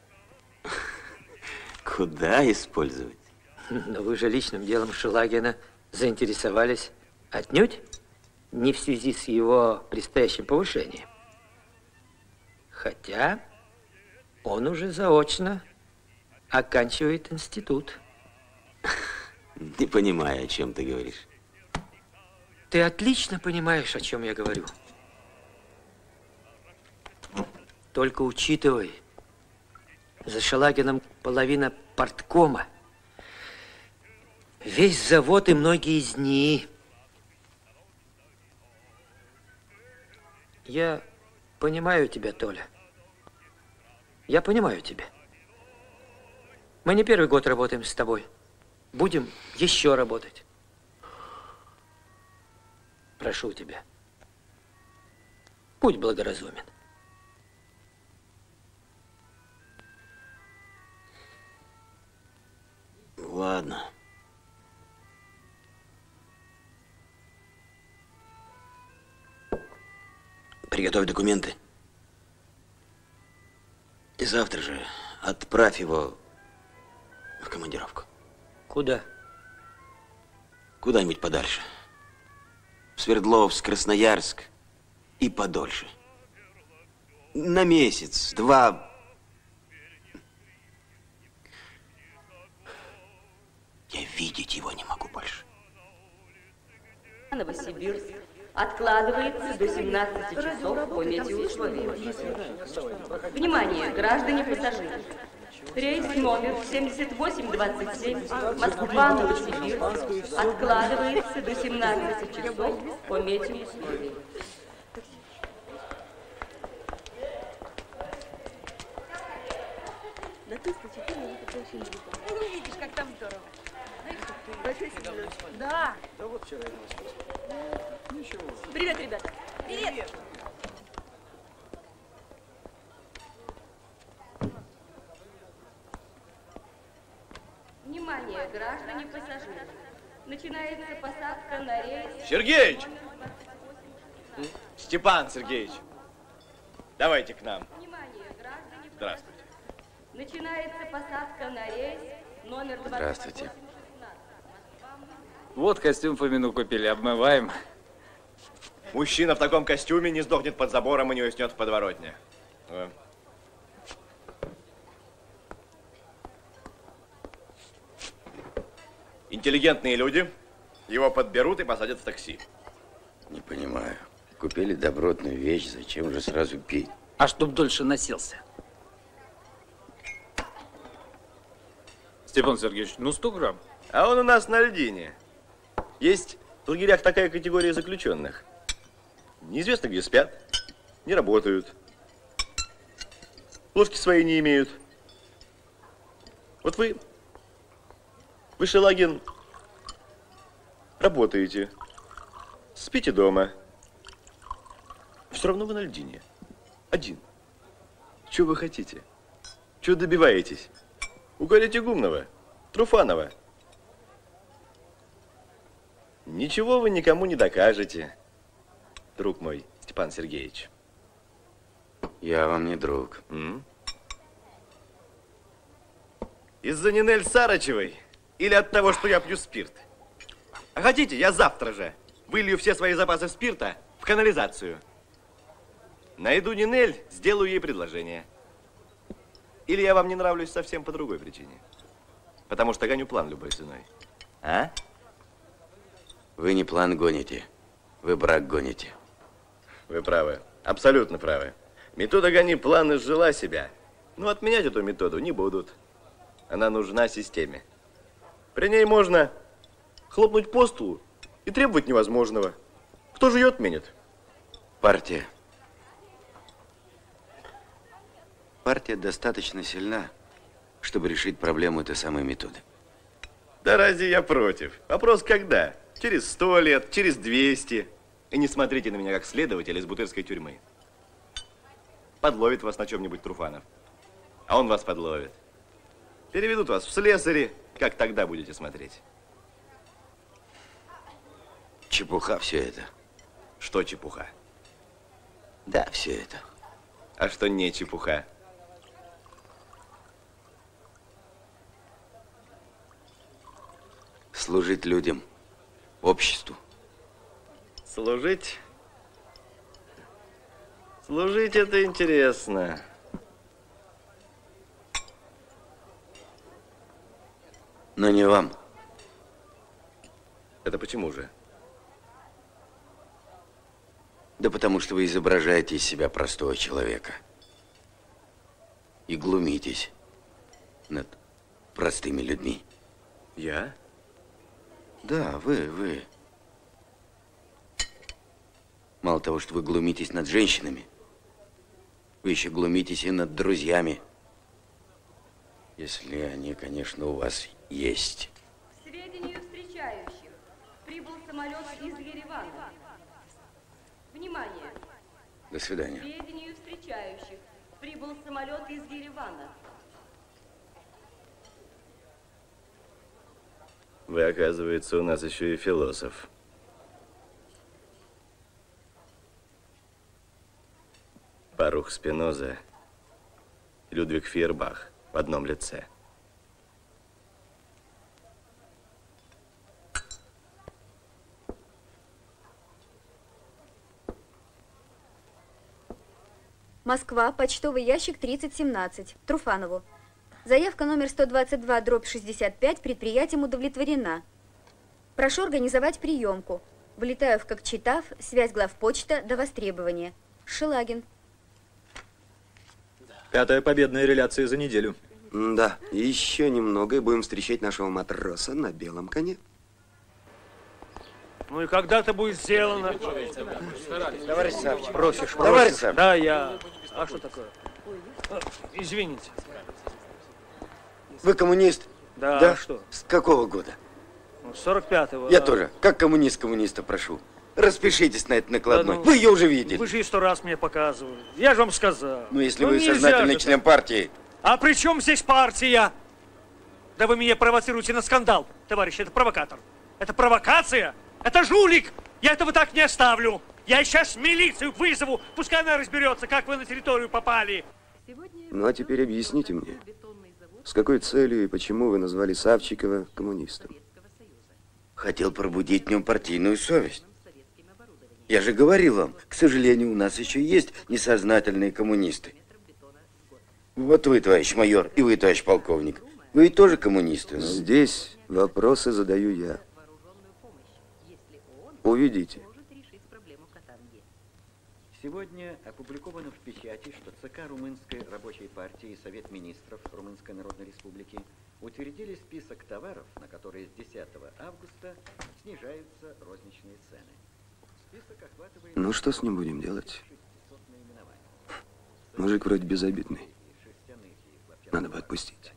Куда использовать? Но вы же личным делом Шелагина заинтересовались отнюдь не в связи с его предстоящим повышением. Хотя он уже заочно оканчивает институт. Не понимаю, о чем ты говоришь. Ты отлично понимаешь, о чем я говорю. Только учитывай, за Шелагином половина парткома, весь завод и многие из НИИ. Я понимаю тебя, Толя. Я понимаю тебя. Мы не первый год работаем с тобой. Будем еще работать. Прошу тебя, будь благоразумен. Ладно. Приготовь документы. И завтра же отправь его в командировку. Куда? Куда-нибудь подальше. В Свердловск, Красноярск и подольше. На месяц, два. Я видеть его не могу больше. Новосибирск откладывается до семнадцати часов по метеоусловиям. Внимание, граждане пассажиры. Рейс номер семьдесят восемь двадцать семь Москва-Новосибирск откладывается до семнадцати часов по метеоусловиям. Да ты Ну, видишь, как там здорово. Да. Да вот вчера я Ничего. Привет, ребята. Привет. Внимание, граждане пассажиры. Начинается посадка на рейс... Сергеич! Степан Сергеевич, давайте к нам. Внимание, граждане... Здравствуйте. Начинается посадка на рейс номер двадцать. Здравствуйте. Вот костюм Фомину купили, обмываем. Мужчина в таком костюме не сдохнет под забором и не уснет в подворотне. О. Интеллигентные люди его подберут и посадят в такси. Не понимаю. Купили добротную вещь, зачем же сразу пить? А чтоб дольше носился. Степан Сергеевич, ну сто грамм. А он у нас на льдине. Есть в лагерях такая категория заключенных. Неизвестно, где спят, не работают, ложки свои не имеют. Вот вы, вы, Шелагин, работаете, спите дома. Все равно вы на льдине. Один. Чего вы хотите? Чего добиваетесь? Угорите Гумнова, Труфанова. Ничего вы никому не докажете, друг мой, Степан Сергеевич. Я вам не друг. М? Из-за Нинель Сарычевой или от того, что я пью спирт? А хотите, я завтра же вылью все свои запасы спирта в канализацию. Найду Нинель, сделаю ей предложение. Или я вам не нравлюсь совсем по другой причине. Потому что гоню план любой ценой. А? Вы не план гоните, вы брак гоните. Вы правы, абсолютно правы. Метода гони план изжила себя. Но отменять эту методу не будут. Она нужна системе. При ней можно хлопнуть по столу и требовать невозможного. Кто же ее отменит? Партия. Партия достаточно сильна, чтобы решить проблему этой самой методы. Да разве я против? Вопрос когда? Через сто лет, через двести. И не смотрите на меня как следователь из бутырской тюрьмы. Подловит вас на чем-нибудь Труфанов. А он вас подловит. Переведут вас в слесари. Как тогда будете смотреть? Чепуха все это. Что чепуха? Да, все это. А что не чепуха? Служить людям, обществу. Служить? Служить это интересно. Но не вам. Это почему же? Да потому что вы изображаете из себя простого человека. И глумитесь над простыми людьми. Я? Да, вы, вы. Мало того, что вы глумитесь над женщинами, вы еще глумитесь и над друзьями. Если они, конечно, у вас есть. К сведению встречающих, прибыл самолет из Еревана. Внимание! До свидания. К сведению встречающих, прибыл самолет из Еревана. Вы, оказывается, у нас еще и философ. Барух Спиноза и Людвиг Фейербах в одном лице. Москва, почтовый ящик тридцать семнадцать, Труфанову. Заявка номер сто двадцать два дробь шестьдесят пять предприятием удовлетворена. Прошу организовать приемку. Влетаю в Кокчетав, связь главпочта до востребования. Шелагин. Пятая победная реляция за неделю. Да, еще немного и будем встречать нашего матроса на белом коне. Ну и когда это будет сделано? Товарищ Савчик. Просишь, Товарищ просишь. Савчик. Да, я. А что такое? А, извините. Вы коммунист? Да, Да? что? С какого года? Ну, сорок пятого. Я тоже. Как коммунист коммуниста прошу. Распишитесь на это накладной. Да ну, вы ее уже видели. Вы же и сто раз мне показывали. Я же вам сказал. Ну, если Ну, вы нельзя сознательный же член так. партии. А при чем здесь партия? Да вы меня провоцируете на скандал, товарищ, это провокатор. Это провокация? Это жулик! Я этого так не оставлю. Я сейчас милицию вызову, пускай она разберется, как вы на территорию попали. Ну, а теперь объясните мне, с какой целью и почему вы назвали Савчикова коммунистом? Хотел пробудить в нем партийную совесть. Я же говорил вам, к сожалению, у нас еще есть несознательные коммунисты. Вот вы, товарищ майор, и вы, товарищ полковник. Вы ведь тоже коммунисты. но- Здесь вопросы задаю я. Увидите. Сегодня опубликовано в печати, что ЦК Румынской рабочей партии и Совет министров Румынской Народной Республики утвердили список товаров, на которые с десятого августа снижаются розничные цены. Список охватывает... Ну, что с ним будем делать? Мужик вроде безобидный. Надо бы отпустить.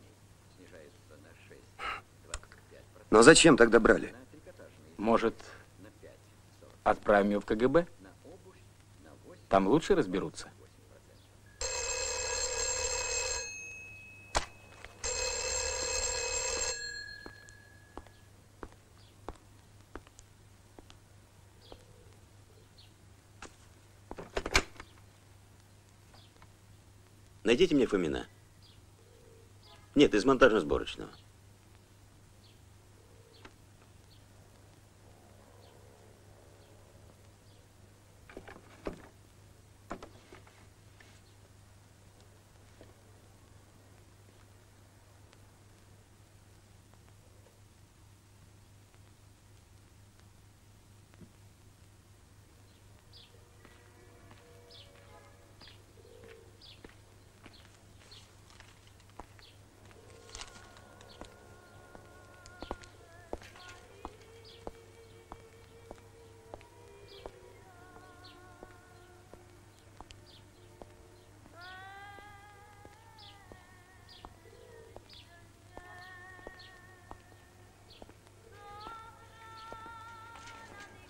Но зачем тогда брали? Может, отправим ее в КГБ? Там лучше разберутся. Найдите мне Фомина. Нет, из монтажно-сборочного.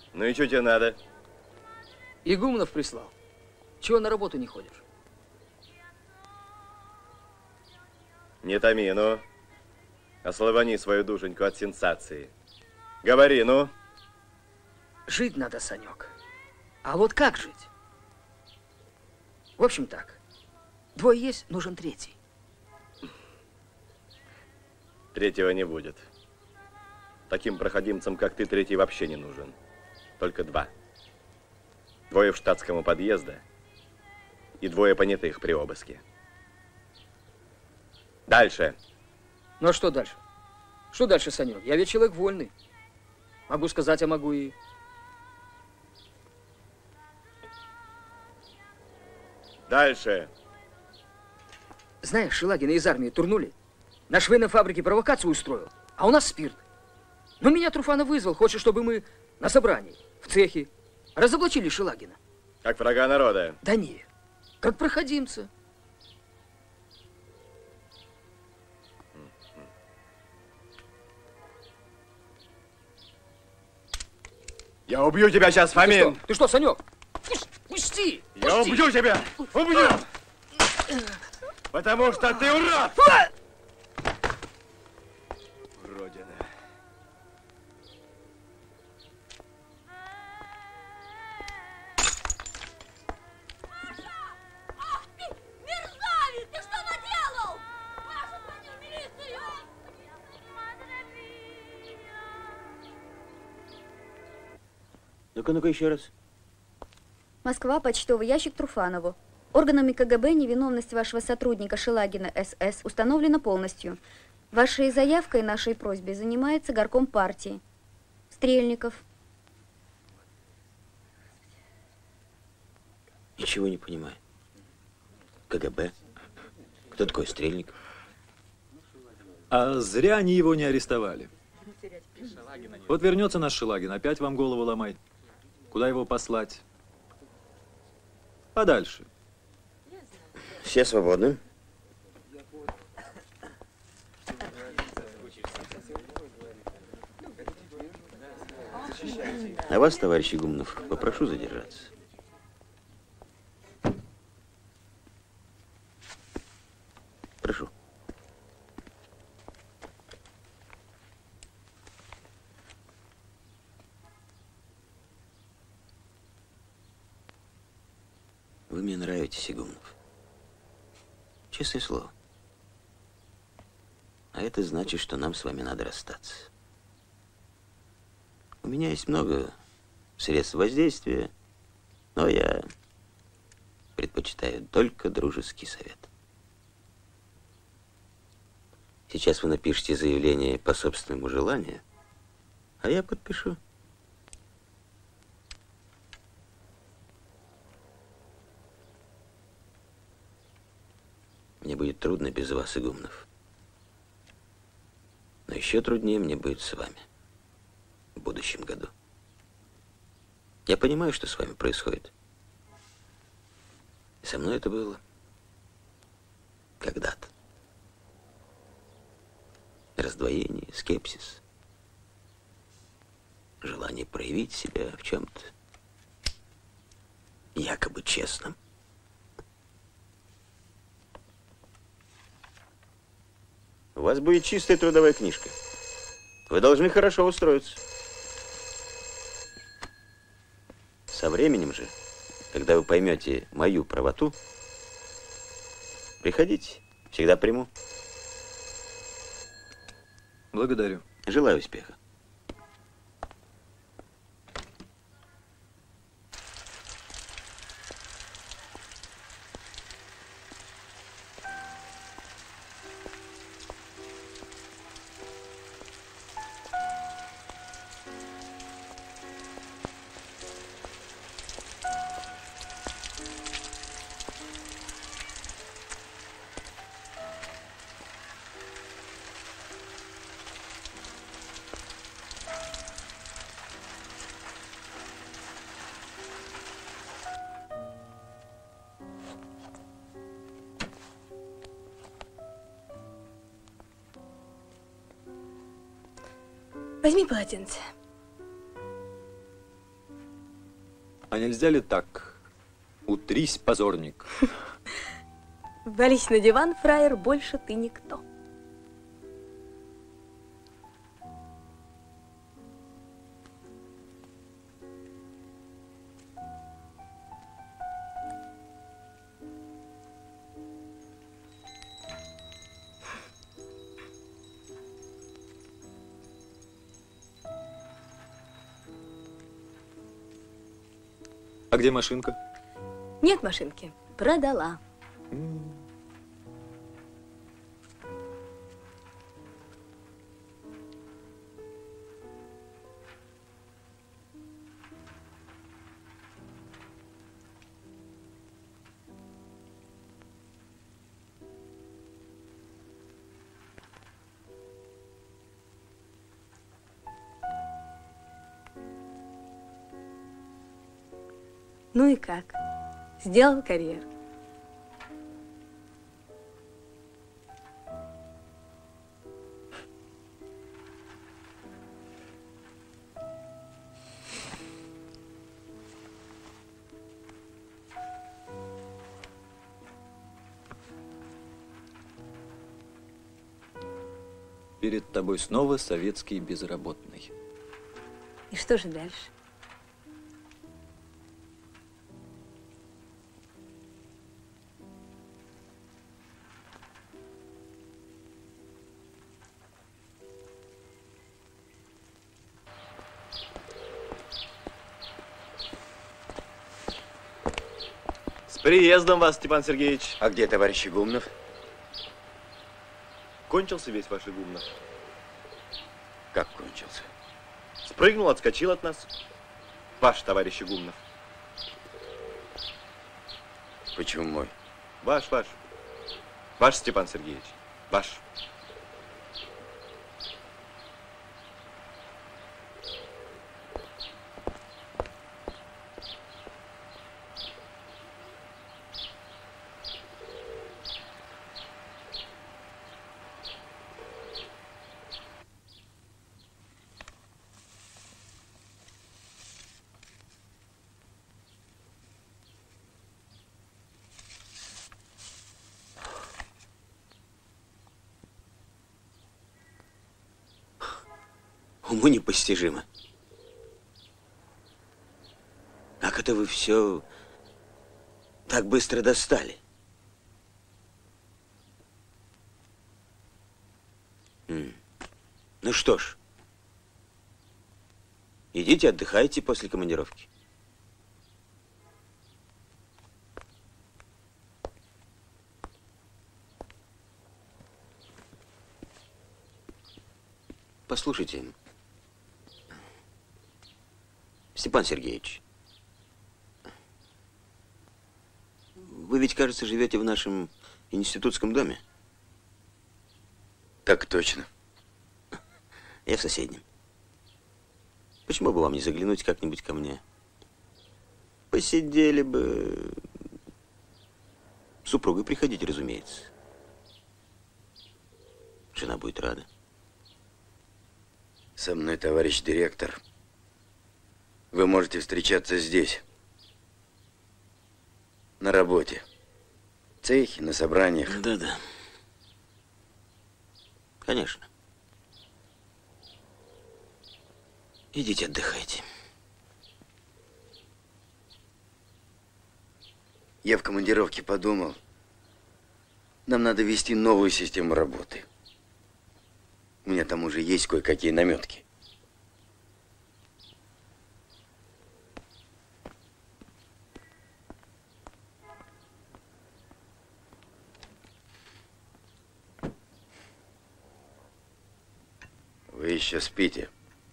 Ну и что тебе надо? Игумнов прислал. Чего на работу не ходишь? Не томи, ну. Ослабони свою душеньку от сенсации. Говори, ну. Жить надо, Санек. А вот как жить? В общем так. Двое есть, нужен третий. Третьего не будет. Таким проходимцам, как ты, третий вообще не нужен. Только два. Двое в штатском у подъезда и двое понятых при обыске. Дальше. Ну а что дальше? Что дальше, Санек? Я ведь человек вольный. Могу сказать, а могу и... Дальше. Знаешь, Шелагина из армии турнули. На швейной фабрике провокацию устроил, а у нас спирт. Но меня Труфанов вызвал, хочет, чтобы мы на собрании, в цехе, разоблачили Шелагина. Как врага народа. Да не, как проходимца. Я убью тебя сейчас, Фомин! Ты что, Ты что Санек? Пусти! Я Пусти! убью тебя! Убью! Потому что ты урод! Уродина. Мерзавец! Ты что наделал? Маша, звони в милицию! Ну-ка, ну-ка еще раз. Москва, почтовый ящик Труфанову. Органами КГБ невиновность вашего сотрудника Шелагина СС установлена полностью. Вашей заявкой и нашей просьбой занимается горком партии. Стрельников. Ничего не понимаю. КГБ? Кто такой Стрельников? А зря они его не арестовали. Вот вернется наш Шелагин, опять вам голову ломает. Куда его послать? Подальше. Все свободны? А вас, товарищ Игумнов, попрошу задержаться. Прошу. Вы мне нравитесь, Игумнов. Честное слово. А это значит, что нам с вами надо расстаться. У меня есть много средств воздействия, но я предпочитаю только дружеский совет. Сейчас вы напишите заявление по собственному желанию, а я подпишу. Мне будет трудно без вас, Игумнов. Но еще труднее мне будет с вами в будущем году. Я понимаю, что с вами происходит. И со мной это было когда-то. Раздвоение, скепсис, желание проявить себя в чем-то якобы честном. У вас будет чистая трудовая книжка. Вы должны хорошо устроиться. Со временем же, когда вы поймете мою правоту, приходите, всегда приму. Благодарю. Желаю успеха. Возьми полотенце. нельзя ли так? Утрись, позорник. Вались на диван, фраер, больше ты никто. А где машинка? Нет машинки. Продала. Ну и как? Сделал карьеру? Перед тобой снова советский безработный. И что же дальше? С приездом вас, Степан Сергеевич. А где товарищ Игумнов? Кончился весь ваш Игумнов. Как кончился? Спрыгнул, отскочил от нас. Ваш товарищ Игумнов. Почему мой? Ваш, ваш. Ваш, Степан Сергеевич. Ваш. Уму непостижимо. Как это вы все так быстро достали? М. Ну что ж, идите отдыхайте после командировки. Послушайте, Степан Сергеевич, вы ведь, кажется, живете в нашем институтском доме? Так точно. Я в соседнем. Почему бы вам не заглянуть как-нибудь ко мне? Посидели бы. С супругой приходите, разумеется. Жена будет рада. Со мной, товарищ директор, вы можете встречаться здесь, на работе, в цехе, на собраниях. Да-да. Конечно. Идите отдыхайте. Я в командировке подумал, нам надо ввести новую систему работы. У меня там уже есть кое-какие наметки. Вы еще спите?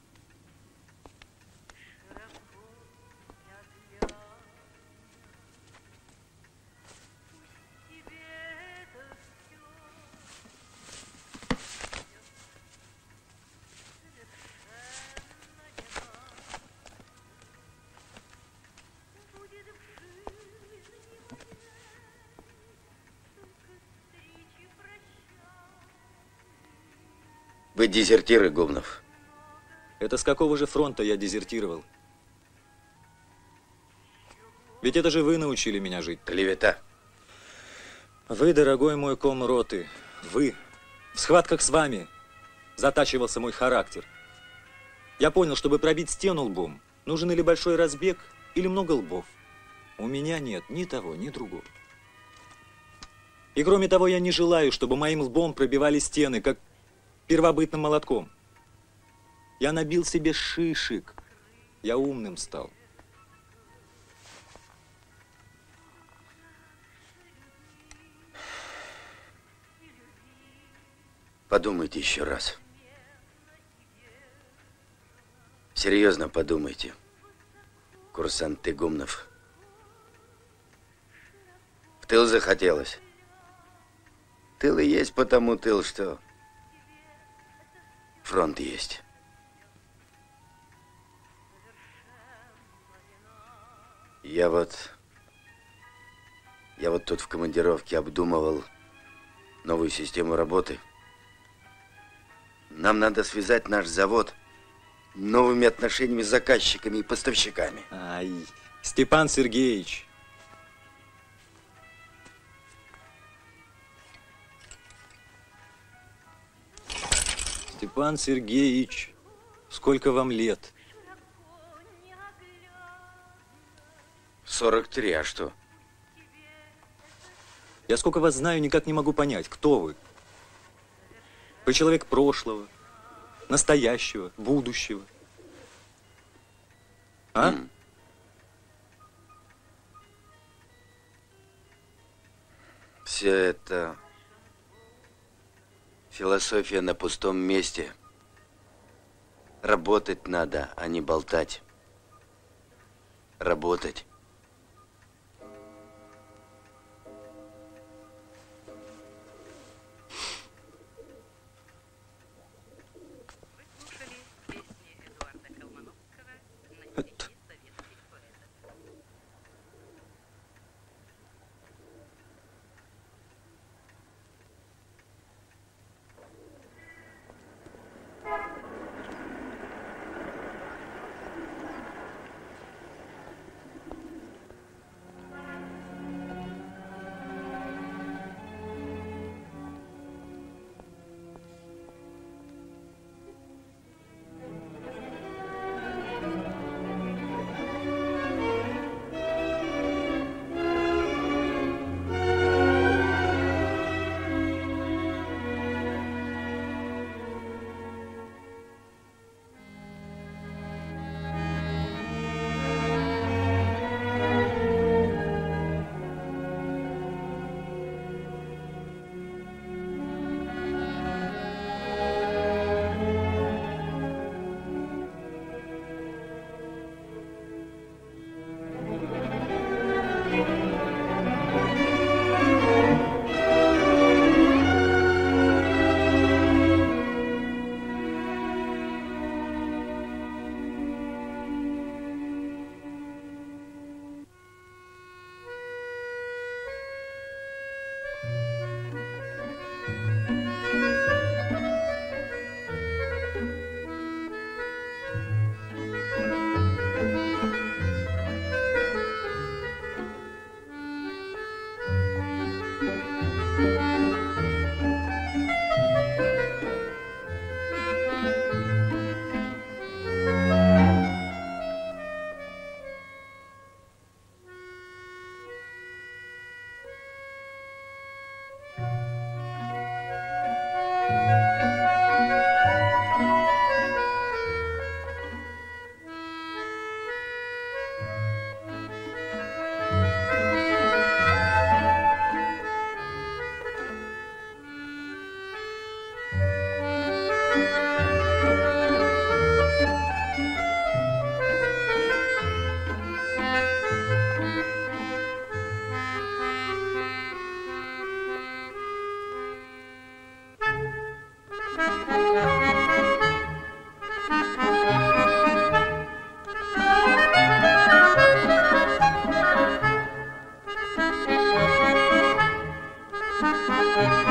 Вы дезертир, Игумнов. Это с какого же фронта я дезертировал? Ведь это же вы научили меня жить. Клевета. Вы, дорогой мой ком роты, вы. В схватках с вами затачивался мой характер. Я понял, чтобы пробить стену лбом, нужен или большой разбег, или много лбов. У меня нет ни того, ни другого. И кроме того, я не желаю, чтобы моим лбом пробивали стены, как первобытным молотком. Я набил себе шишек. Я умным стал. Подумайте еще раз. Серьезно подумайте, курсант Тыгумнов. В тыл захотелось. Тыл и есть потому тыл, что фронт есть. Я вот... Я вот тут в командировке обдумывал новую систему работы. Нам надо связать наш завод новыми отношениями с заказчиками и поставщиками. Ай, Степан Сергеевич. Степан Сергеевич, сколько вам лет? сорок три, а что? Я сколько вас знаю, никак не могу понять, кто вы. Вы человек прошлого, настоящего, будущего. А? Mm. Все это философия на пустом месте. Работать надо, а не болтать. Работать. Thank you.